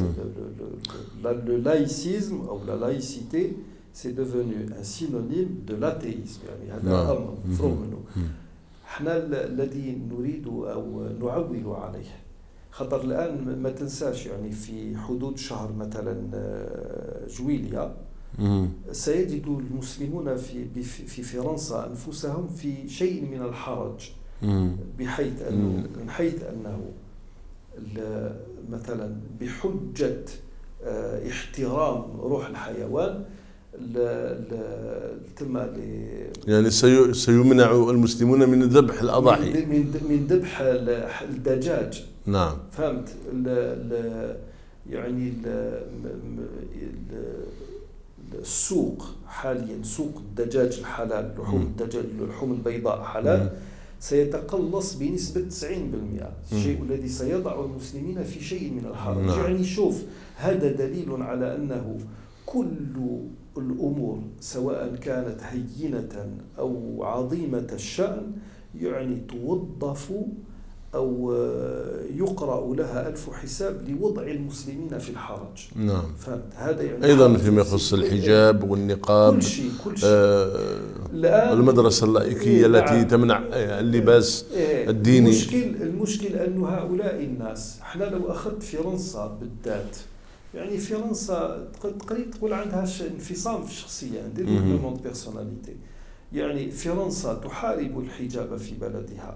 Le laïcisme أو la laïcité c'est devenu un synonyme de l'athéisme، يعني هذا أمر مفروغ منه. احنا الذي نريد أو نعول عليه، خطر الآن ما تنساش يعني في حدود شهر مثلا جويليا سيجد المسلمون في في فرنسا أنفسهم في شيء من الحرج، بحيث أنه من حيث أنه مثلا بحجة احترام روح الحيوان تم يعني سيمنع المسلمون من ذبح الأضاحي، من من ذبح الدجاج. نعم فهمت. ال ال يعني ال السوق حاليا، سوق الدجاج الحلال، لحوم الدجاج، اللحوم البيضاء حلال، سيتقلص بنسبة تسعين بالمئة، الشيء الذي سيضع المسلمين في شيء من الحرج. نعم. يعني شوف، هذا دليل على أنه كل الأمور سواء كانت هينة أو عظيمة الشأن يعني توظف أو يقرأ لها ألف حساب لوضع المسلمين في الحرج. نعم. فهمت. هذا يعني أيضا فيما يخص الحجاب والنقاب، كل شيء كل شيء. آه المدرسة اللائكية التي نعم. تمنع اللباس إيه الديني. المشكل المشكل أن هؤلاء الناس، احنا لو أخذت فرنسا بالذات، يعني فرنسا تقدر تقول عندها انفصام في الشخصية، ندير ديفلوبمون دو بيرسوناليتي. يعني فرنسا تحارب الحجاب في بلدها،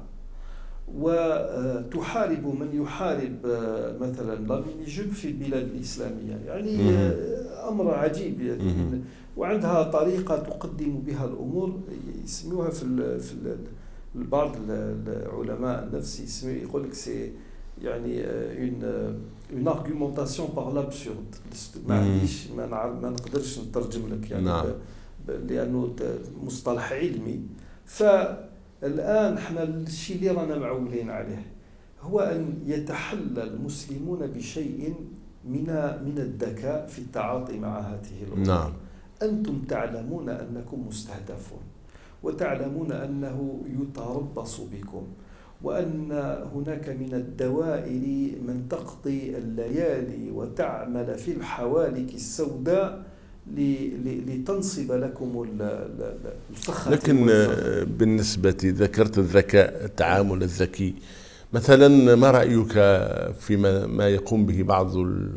وتحارب من يحارب مثلا لامينيجوب في البلاد الإسلامية. يعني أمر عجيب يعني. وعندها طريقة تقدم بها الأمور، يسموها في في بعض العلماء النفس يقول لك سي يعني une argumentation par l'absurde. ما عنديش ما نعرف ما نقدرش نترجم لك يعني نعم. لأنه مصطلح علمي. فالآن احنا الشيء اللي رانا معولين عليه هو أن يتحلى المسلمون بشيء من من الذكاء في التعاطي مع هذه الأمور. نعم. أنتم تعلمون أنكم مستهدفون، وتعلمون أنه يتربص بكم، وأن هناك من الدوائر من تقضي الليالي وتعمل في الحوالك السوداء لتنصب لكم الفخ. لكن بالنسبة ذكرت الذكاء، التعامل الذكي، مثلا ما رأيك فيما ما يقوم به بعض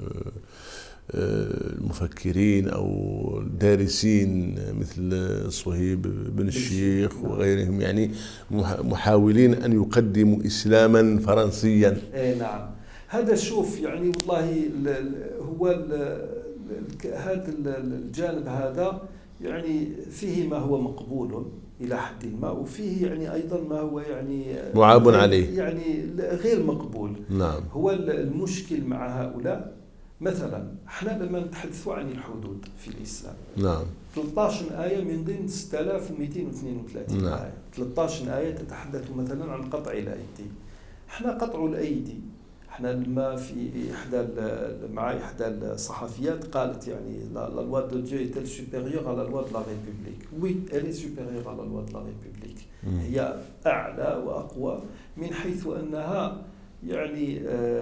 المفكرين أو الدارسين مثل صهيب بن الشيخ وغيرهم، يعني محاولين أن يقدموا إسلاما فرنسيا؟ اي نعم. هذا شوف يعني والله هو هذا الجانب هذا يعني فيه ما هو مقبول إلى حد ما، وفيه يعني أيضا ما هو يعني معاب عليه، يعني غير مقبول. نعم. هو المشكل مع هؤلاء مثلا احنا لما نتحدثوا عن الحدود في الإسلام، نعم، ثلاثة عشر آية من ضمن ستة آلاف ومئتين واثنين وثلاثين نعم. آية، ثلاثة عشر آية تتحدث مثلا عن قطع الأيدي. احنا قطع الأيدي، احنا لما في إحدى مع إحدى الصحفيات قالت يعني لا loi de Dieu est-elle supérieure à la loi de la République؟ Oui, elle est supérieure à la loi de la République. هي أعلى وأقوى من حيث أنها يعني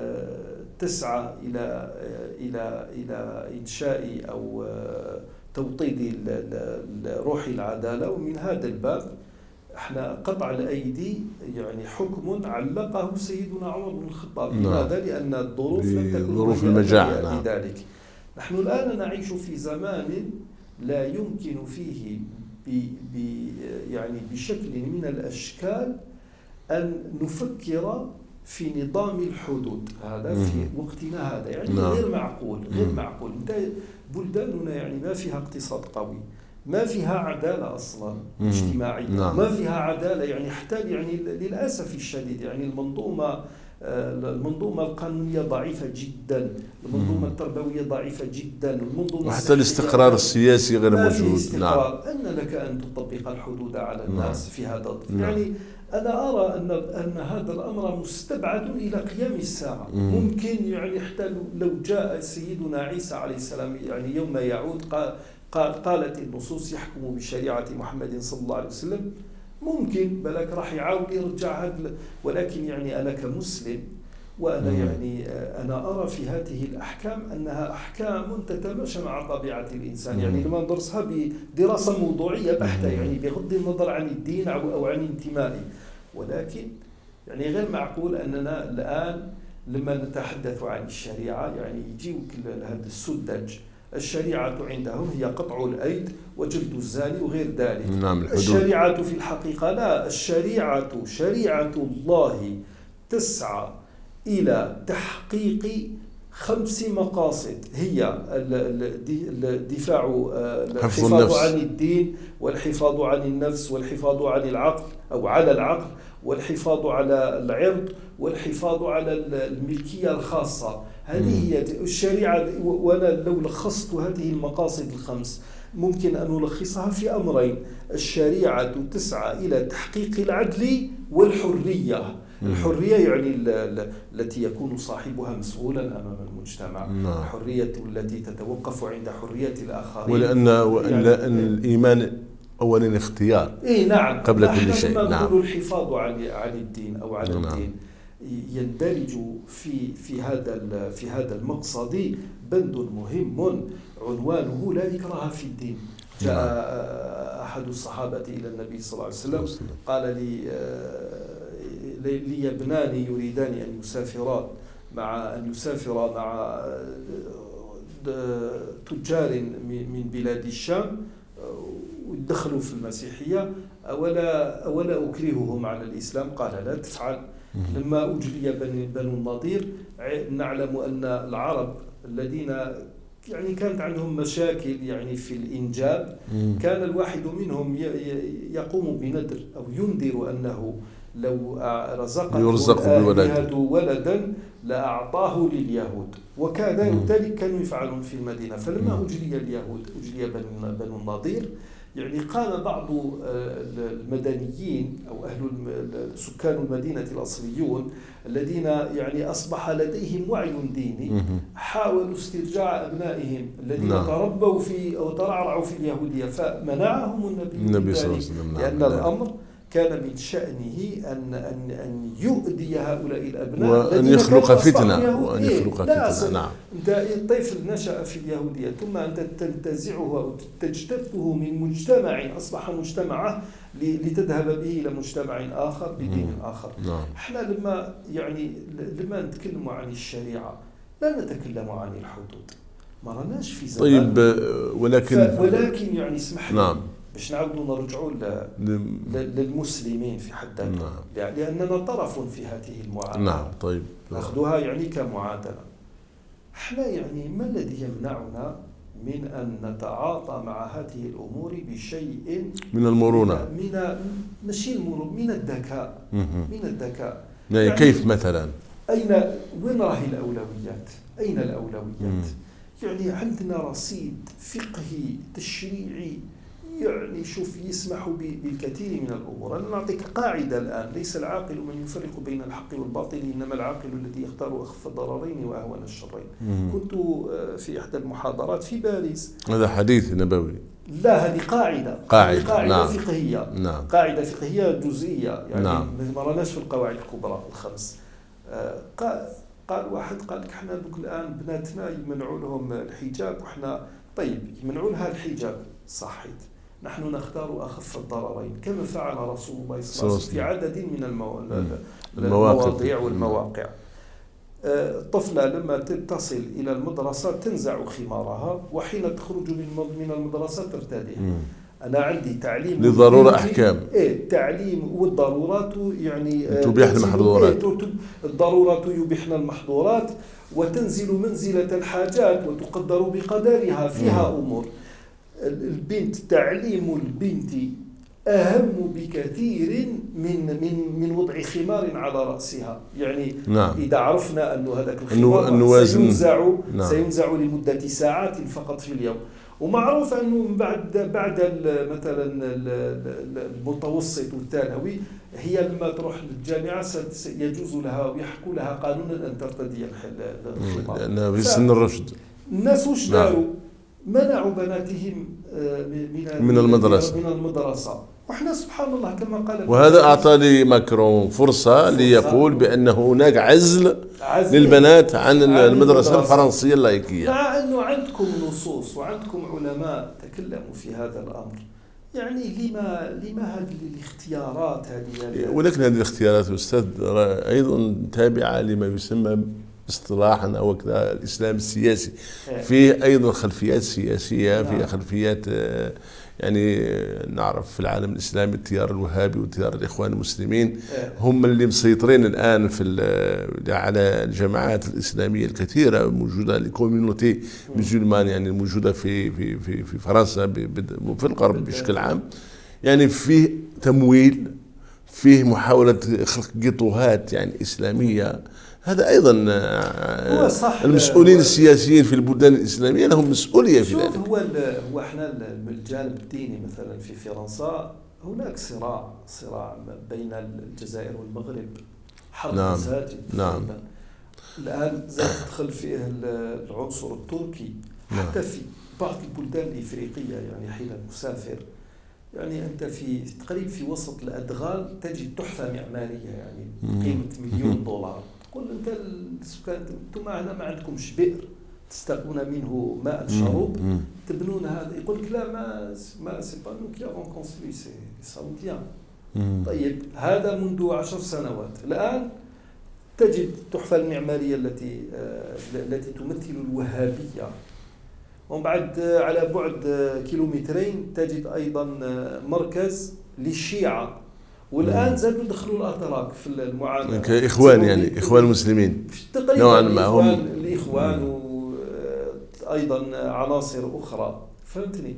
تسعى إلى إلى إلى إنشاء أو توطيد روح العدالة. ومن هذا الباب احنا قطع الأيدي يعني حكم علقه سيدنا عمر بن الخطاب. لماذا؟ لأن الظروف لم تكن ظروف المجاعة لذلك. نحن الآن نعيش في زمان لا يمكن فيه ب ب يعني بشكل من الأشكال أن نفكر في نظام الحدود هذا في وقتنا هذا، يعني نعم. غير معقول غير معقول. بلداننا يعني ما فيها اقتصاد قوي، ما فيها عدالة أصلا اجتماعية، نعم. ما فيها عدالة يعني حتى يعني للأسف الشديد يعني المنظومة المنظومة القانونية ضعيفة جدا، المنظومة التربوية ضعيفة جدا، المنظومة وحتى الاستقرار السياسي غير موجود. نعم. أن لك أن تطبق الحدود على الناس نعم. في هذا نعم. يعني أنا أرى أن أن هذا الأمر مستبعد إلى قيام الساعة. مم. ممكن يعني حتى لو جاء سيدنا عيسى عليه السلام يعني يوم يعود قال قالت النصوص يحكم بشريعة محمد صلى الله عليه وسلم، ممكن بلاك راح يعاود يرجع هذا. ولكن يعني أنا كمسلم وأنا مم. يعني أنا أرى في هذه الأحكام أنها أحكام تتماشى مع طبيعة الإنسان. مم. يعني لما ندرسها بدراسة موضوعية بحتة يعني بغض النظر عن الدين أو عن انتمائي. ولكن يعني غير معقول أننا الآن لما نتحدث عن الشريعة يعني يجيوك هذا السذج. الشريعة عندهم هي قطع الأيد وجلد الزاني وغير ذلك. نعم. الشريعة في الحقيقة لا، الشريعة شريعة الله تسعى إلى تحقيق خمس مقاصد، هي الدفاع، الحفاظ عن الدين، والحفاظ عن النفس، والحفاظ عن العقل أو على العقل، والحفاظ على العرض، والحفاظ على الملكية الخاصة. هذه هي الشريعة. وأنا لو لخصت هذه المقاصد الخمس ممكن أن نلخصها في أمرين: الشريعة تسعى إلى تحقيق العدل والحرية. الحرية يعني التي يكون صاحبها مسؤولا أمام المجتمع، الحرية التي تتوقف عند حرية الآخرين. ولأن وأن يعني الإيمان أولا اختيار إيه نعم قبل كل شيء. نعم. نعم. الحفاظ عن عن الدين أو على نعم. الدين يندرج في في هذا في هذا المقصد بند مهم عنوانه لا إكراه في الدين. جاء أحد الصحابة إلى النبي صلى الله عليه وسلم قال لي لي ابنان يريدان أن يسافرا مع أن يسافرا مع تجار من بلاد الشام ودخلوا في المسيحية، أولا أولا أكرههم على الإسلام؟ قال لا تفعل. لما أجلي بنو النضير نعلم أن العرب الذين يعني كانت عندهم مشاكل يعني في الإنجاب، كان الواحد منهم يقوم بنذر أو ينذر أنه لو رزقته الآلهة ولدا لأعطاه لليهود، وكان ذلك كانوا يفعلون في المدينة. فلما أجلي اليهود أجلي بنو النضير يعني قام بعض المدنيين أو أهل سكان المدينة الأصليون الذين يعني أصبح لديهم وعي ديني حاولوا استرجاع أبنائهم الذين نعم. تربوا في أو ترعرعوا في اليهودية، فمنعهم النبي, النبي صلى الله عليه وسلم لأن نعم. الأمر كان من شأنه أن أن أن يؤذي هؤلاء الأبناء وأن يخلق فتنة وأن يخلق فتنة. نعم. أنت الطفل نشأ في اليهودية ثم أنت تنتزعه أو تجتثه من مجتمع أصبح مجتمعه لتذهب به إلى مجتمع آخر بدين آخر. نعم. احنا لما يعني لما نتكلم عن الشريعة لا نتكلم عن الحدود، ما رناش في زمان. طيب ولكن ولكن يعني اسمح لي نعم. باش نعاودوا نرجعوا للمسلمين في حد ذاتهم، نعم. لأننا طرف في هذه المعادلة. نعم. طيب ناخذها يعني كمعادلة. احنا يعني ما الذي يمنعنا من أن نتعاطى مع هذه الأمور بشيء من المرونة، من ماشي المرونة، من الذكاء، من الذكاء. يعني كيف مثلا؟ أين وين راهي الأولويات؟ أين الأولويات؟ مم. يعني عندنا رصيد فقهي تشريعي يعني شوف يسمح بالكثير من الأمور. أنا نعطيك قاعدة الآن: ليس العاقل من يفرق بين الحق والباطل، إنما العاقل الذي يختار أخف الضررين وأهون الشرين. كنت في إحدى المحاضرات في باريس. هذا حديث نبوي؟ لا، هذه قاعدة قاعدة, قاعدة نعم. فقهية. نعم. قاعدة فقهية جزئية يعني نعم. ما راناش في القواعد الكبرى الخمس. قال واحد قال لك احنا دوك الآن بناتنا يمنعوا لهم الحجاب، وإحنا طيب يمنعوا لها الحجاب صحيط، نحن نختار أخف الضررين كما فعل رسول الله صلى الله عليه وسلم في عدد من المو... المواضيع والمواقع. الطفلة لما تصل إلى المدرسة تنزع خمارها، وحين تخرج من المدرسة ترتديه. أنا عندي تعليم لضرورة أحكام. إيه التعليم والضرورات يعني تبيحن المحظورات. إيه الضرورات يبيحن المحظورات، وتنزل منزلة الحاجات وتقدر بقدرها. فيها مم. أمور البنت، تعليم البنت أهم بكثير من من من وضع خمار على رأسها. يعني نعم. إذا عرفنا أن هذاك الخمار سينزع نعم. سينزع لمدة ساعات فقط في اليوم، ومعروف أنه بعد بعد مثلا المتوسط والثانوي هي لما تروح للجامعة يجوز لها ويحكوا لها قانونا أن ترتدي الخمار لأنها في سن الرشد. الناس وش داروا؟ منعوا بناتهم من من المدرسة من المدرسة وإحنا سبحان الله كما قال. وهذا أعطى لي ماكرون فرصة ليقول بأن هناك عزل, عزل للبنات عن, عن المدرسة الفرنسية اللايكية، مع أنه عندكم نصوص وعندكم علماء تكلموا في هذا الأمر. يعني لما لما هذه الاختيارات هذه؟ ولكن هذه الاختيارات أستاذ أيضا تابعة لما يسمى اصطلاحا أو كذا الإسلام السياسي، فيه أيضا خلفيات سياسية، فيه خلفيات يعني نعرف في العالم الإسلامي التيار الوهابي وتيار الإخوان المسلمين هم اللي مسيطرين الآن في على الجماعات الإسلامية الكثيرة موجودة، الكوميونيتي مسلمان يعني موجودة في في في في فرنسا وفي الغرب بشكل عام. يعني فيه تمويل، فيه محاولة خلق قطوهات يعني إسلامية. هذا أيضا هو صح، المسؤولين السياسيين في البلدان الإسلامية لهم مسؤولية في ذلك. شوف، هو هو احنا الجانب الديني مثلا في فرنسا هناك صراع صراع بين الجزائر والمغرب، حرب نعم. مساجد. نعم. الآن زاد تدخل فيه العنصر التركي. نعم. حتى في بعض البلدان الإفريقية يعني حين نسافر يعني أنت في تقريبا في وسط الأدغال تجد تحفة معمارية يعني بقيمة مليون دولار. تقول أنت السكان أنتم هنا ما عندكمش بئر تستقون منه ماء الشرب، تبنون هذا. يقول لك لا، ما ما سي با نو كي افون كونستروي سي ساوديان. طيب هذا منذ عشر سنوات. الآن تجد التحفة المعمارية التي التي تمثل الوهابية، ومن بعد على بعد كيلومترين تجد أيضا مركز للشيعة، والآن زادوا دخلوا الأتراك في المعادلة كإخوان يعني إخوان المسلمين نوعا ما، هم الإخوان وأيضا عناصر أخرى. فهمتني؟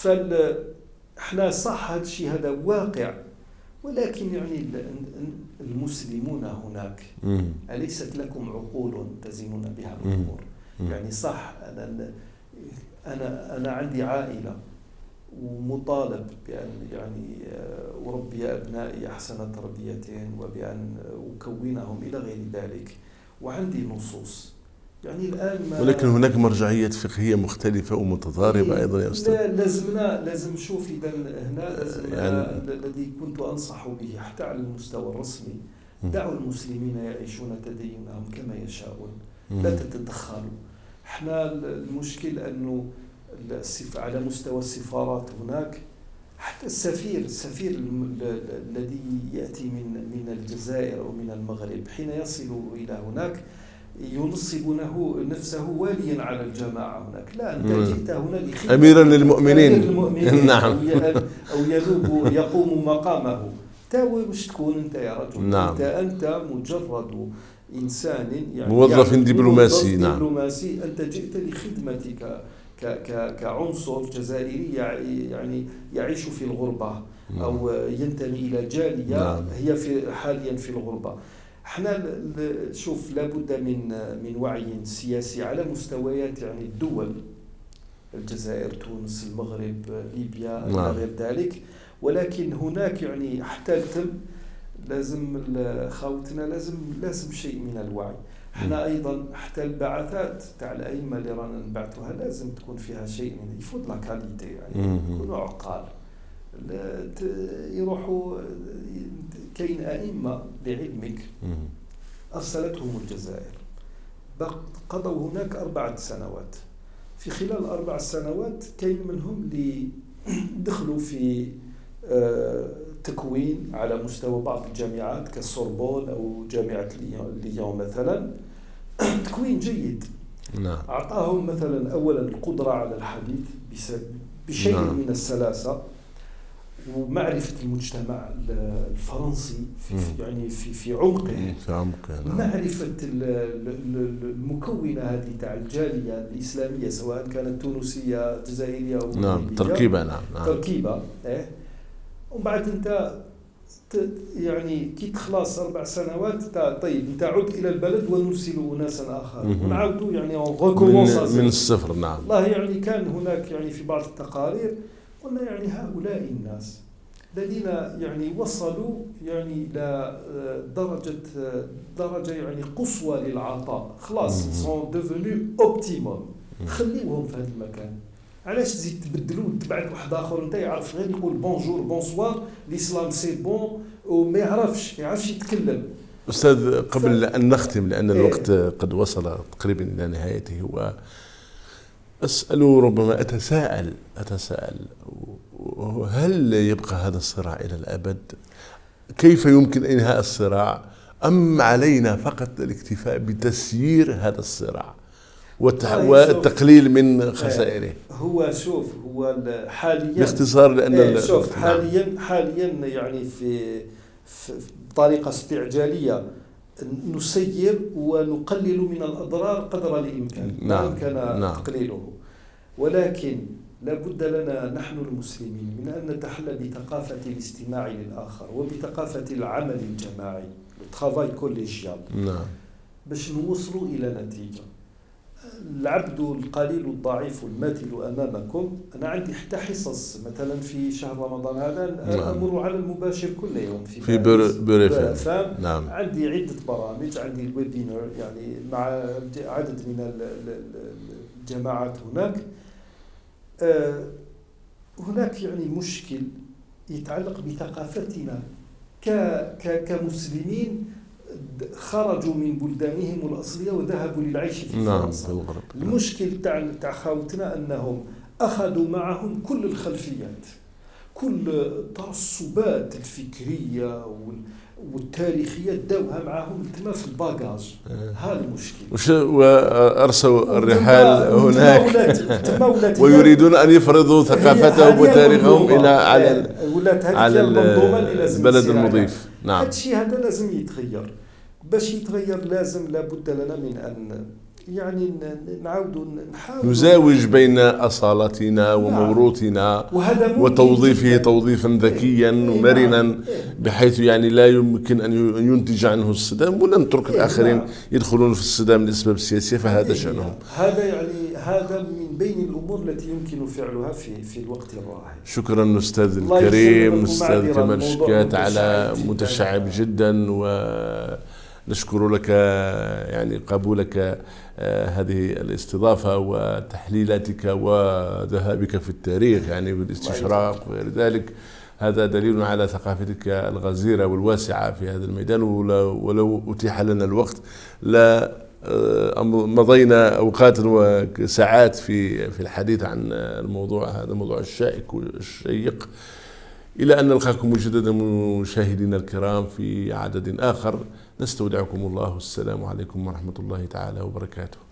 فإحنا صح هذا الشيء هذا واقع، ولكن يعني المسلمون هناك أليست لكم عقول تزنون بها الأمور؟ يعني صح، أنا أنا أنا عندي عائلة ومطالب بأن يعني أربي أبنائي أحسن تربيتهم وبأن أكونهم إلى غير ذلك، وعندي نصوص يعني الآن ما، ولكن هناك مرجعيات فقهية مختلفة ومتضاربة إيه أيضا يا أستاذ. لازمنا لازم نشوف إذا هنا لازم يعني الذي كنت أنصح به حتى على المستوى الرسمي، دعوا المسلمين يعيشون تدينهم كما يشاءون، لا تتدخلوا. احنا المشكل أنه على مستوى السفارات هناك، حتى السفير السفير الذي يأتي من من الجزائر أو من المغرب حين يصل إلى هناك ينصبونه نفسه واليا على الجماعة هناك. لا، أنت جئت هنا لخدمة أميرا للمؤمنين. نعم. أو يذوب يقوم مقامه. تا واش تكون أنت يا رجل؟ نعم. أنت أنت مجرد إنسان يعني موظف يعني دبلوماسي. موظف نعم. دبلوماسي. أنت جئت لخدمتك كعنصر جزائري يعني يعيش في الغربة أو ينتمي إلى جالية. نعم. هي في حاليا في الغربة. احنا شوف لابد من من وعي سياسي على مستويات يعني الدول، الجزائر، تونس، المغرب، ليبيا إلى غير ذلك. ولكن هناك يعني حتى التم لازم خاوتنا لازم لازم شيء من الوعي. احنا ايضا حتى البعثات تاع الائمه اللي رانا نبعثوها لازم تكون فيها شيء من يفوت لا كاليتي، يعني يكونوا عقال يروحوا. كاين ائمه لعلمك ارسلتهم الجزائر، قضوا هناك اربعه سنوات. في خلال اربع سنوات كاين منهم اللي دخلوا في تكوين على مستوى بعض الجامعات كالسوربون او جامعه ليون مثلا، تكوين جيد. نعم. أعطاهم مثلا أولا القدرة على الحديث بشيء نعم. من السلاسة ومعرفة المجتمع الفرنسي في يعني في في عمقه، في عمقه. نعم. معرفة المكونة هذه تاع الجالية الإسلامية سواء كانت تونسية جزائرية أو نعم. تركيبة. نعم. نعم. تركيبة. إيه. ومن بعد أنت يعني كي تخلص أربع سنوات طيب انت عد إلى البلد ونرسل أناسا آخرين ونعاودوا يعني من, من الصفر. نعم. والله يعني كان هناك يعني في بعض التقارير قلنا يعني هؤلاء الناس الذين يعني وصلوا يعني إلى درجة درجة يعني قصوى للعطاء، خلاص sont devenus optimum، خليوهم في هذا المكان. علاش تزيد تبدلوا وتبعت واحد اخر انت يعرف غير يقول بونجور بونسوار الاسلام سي بون وما يعرفش ما يعرفش يتكلم. استاذ قبل ف... ان نختم لان إيه؟ الوقت قد وصل تقريبا الى نهايته، واسال ربما اتساءل اتساءل هل يبقى هذا الصراع الى الابد؟ كيف يمكن انهاء الصراع؟ أم علينا فقط الاكتفاء بتسيير هذا الصراع آه والتقليل من خسائره؟ هو شوف هو حاليا باختصار لأن ايه شوف حاليا حاليا يعني في, في بطريقة استعجالية نسير ونقلل من الأضرار قدر الإمكان. نعم. ما أمكن نعم. تقليله، ولكن لابد لنا نحن المسلمين من أن نتحلى بثقافة الاستماع للآخر وبثقافة العمل الجماعي الترافاي كوليجيال نعم. باش نوصلوا إلى نتيجة. العبد القليل الضعيف الماثل أمامكم، أنا عندي حتى حصص مثلا في شهر رمضان هذا نعم. أمر على المباشر كل يوم في, في بر فام. نعم. عندي عدة برامج، عندي الويبينار يعني مع عدد من الجماعات هناك. هناك يعني مشكل يتعلق بثقافتنا كمسلمين خرجوا من بلدانهم الأصلية وذهبوا للعيش في فرنسا. نعم. المشكل تاع تاع خاوتنا أنهم أخذوا معهم كل الخلفيات، كل التعصبات الفكرية والتاريخية داوها معهم تما في الباجاج. هذا المشكل. وأرسوا الرحال هناك ويريدون أن يفرضوا ثقافتهم وتاريخهم إلى على على البلد المضيف. نعم. هذا الشيء هذا لازم يتغير. باش يتغير لازم لابد لنا من أن يعني نعاودوا نحاول نزاوج بين أصالتنا وموروثنا وتوظيفه توظيفا ذكيا ومرنا بحيث يعني لا يمكن أن ينتج عنه الصدام، ولا نترك الآخرين يدخلون في الصدام لأسباب سياسية، فهذا شأنهم. هذا يعني هذا من بين الأمور التي يمكن فعلها في في الوقت الراهن. شكرا أستاذ الكريم أستاذ كمال شكات على متشعب جدا، و نشكر لك يعني قبولك هذه الاستضافة وتحليلاتك وذهابك في التاريخ يعني بالاستشراق وغير ذلك. هذا دليل على ثقافتك الغزيرة والواسعة في هذا الميدان، ولو أتيح لنا الوقت لا مضينا أوقات وساعات في في الحديث عن الموضوع هذا الموضوع الشائك والشيق. إلى أن نلقاكم مجددا مشاهدينا الكرام في عدد آخر، نستودعكم الله. السلام عليكم ورحمة الله تعالى وبركاته.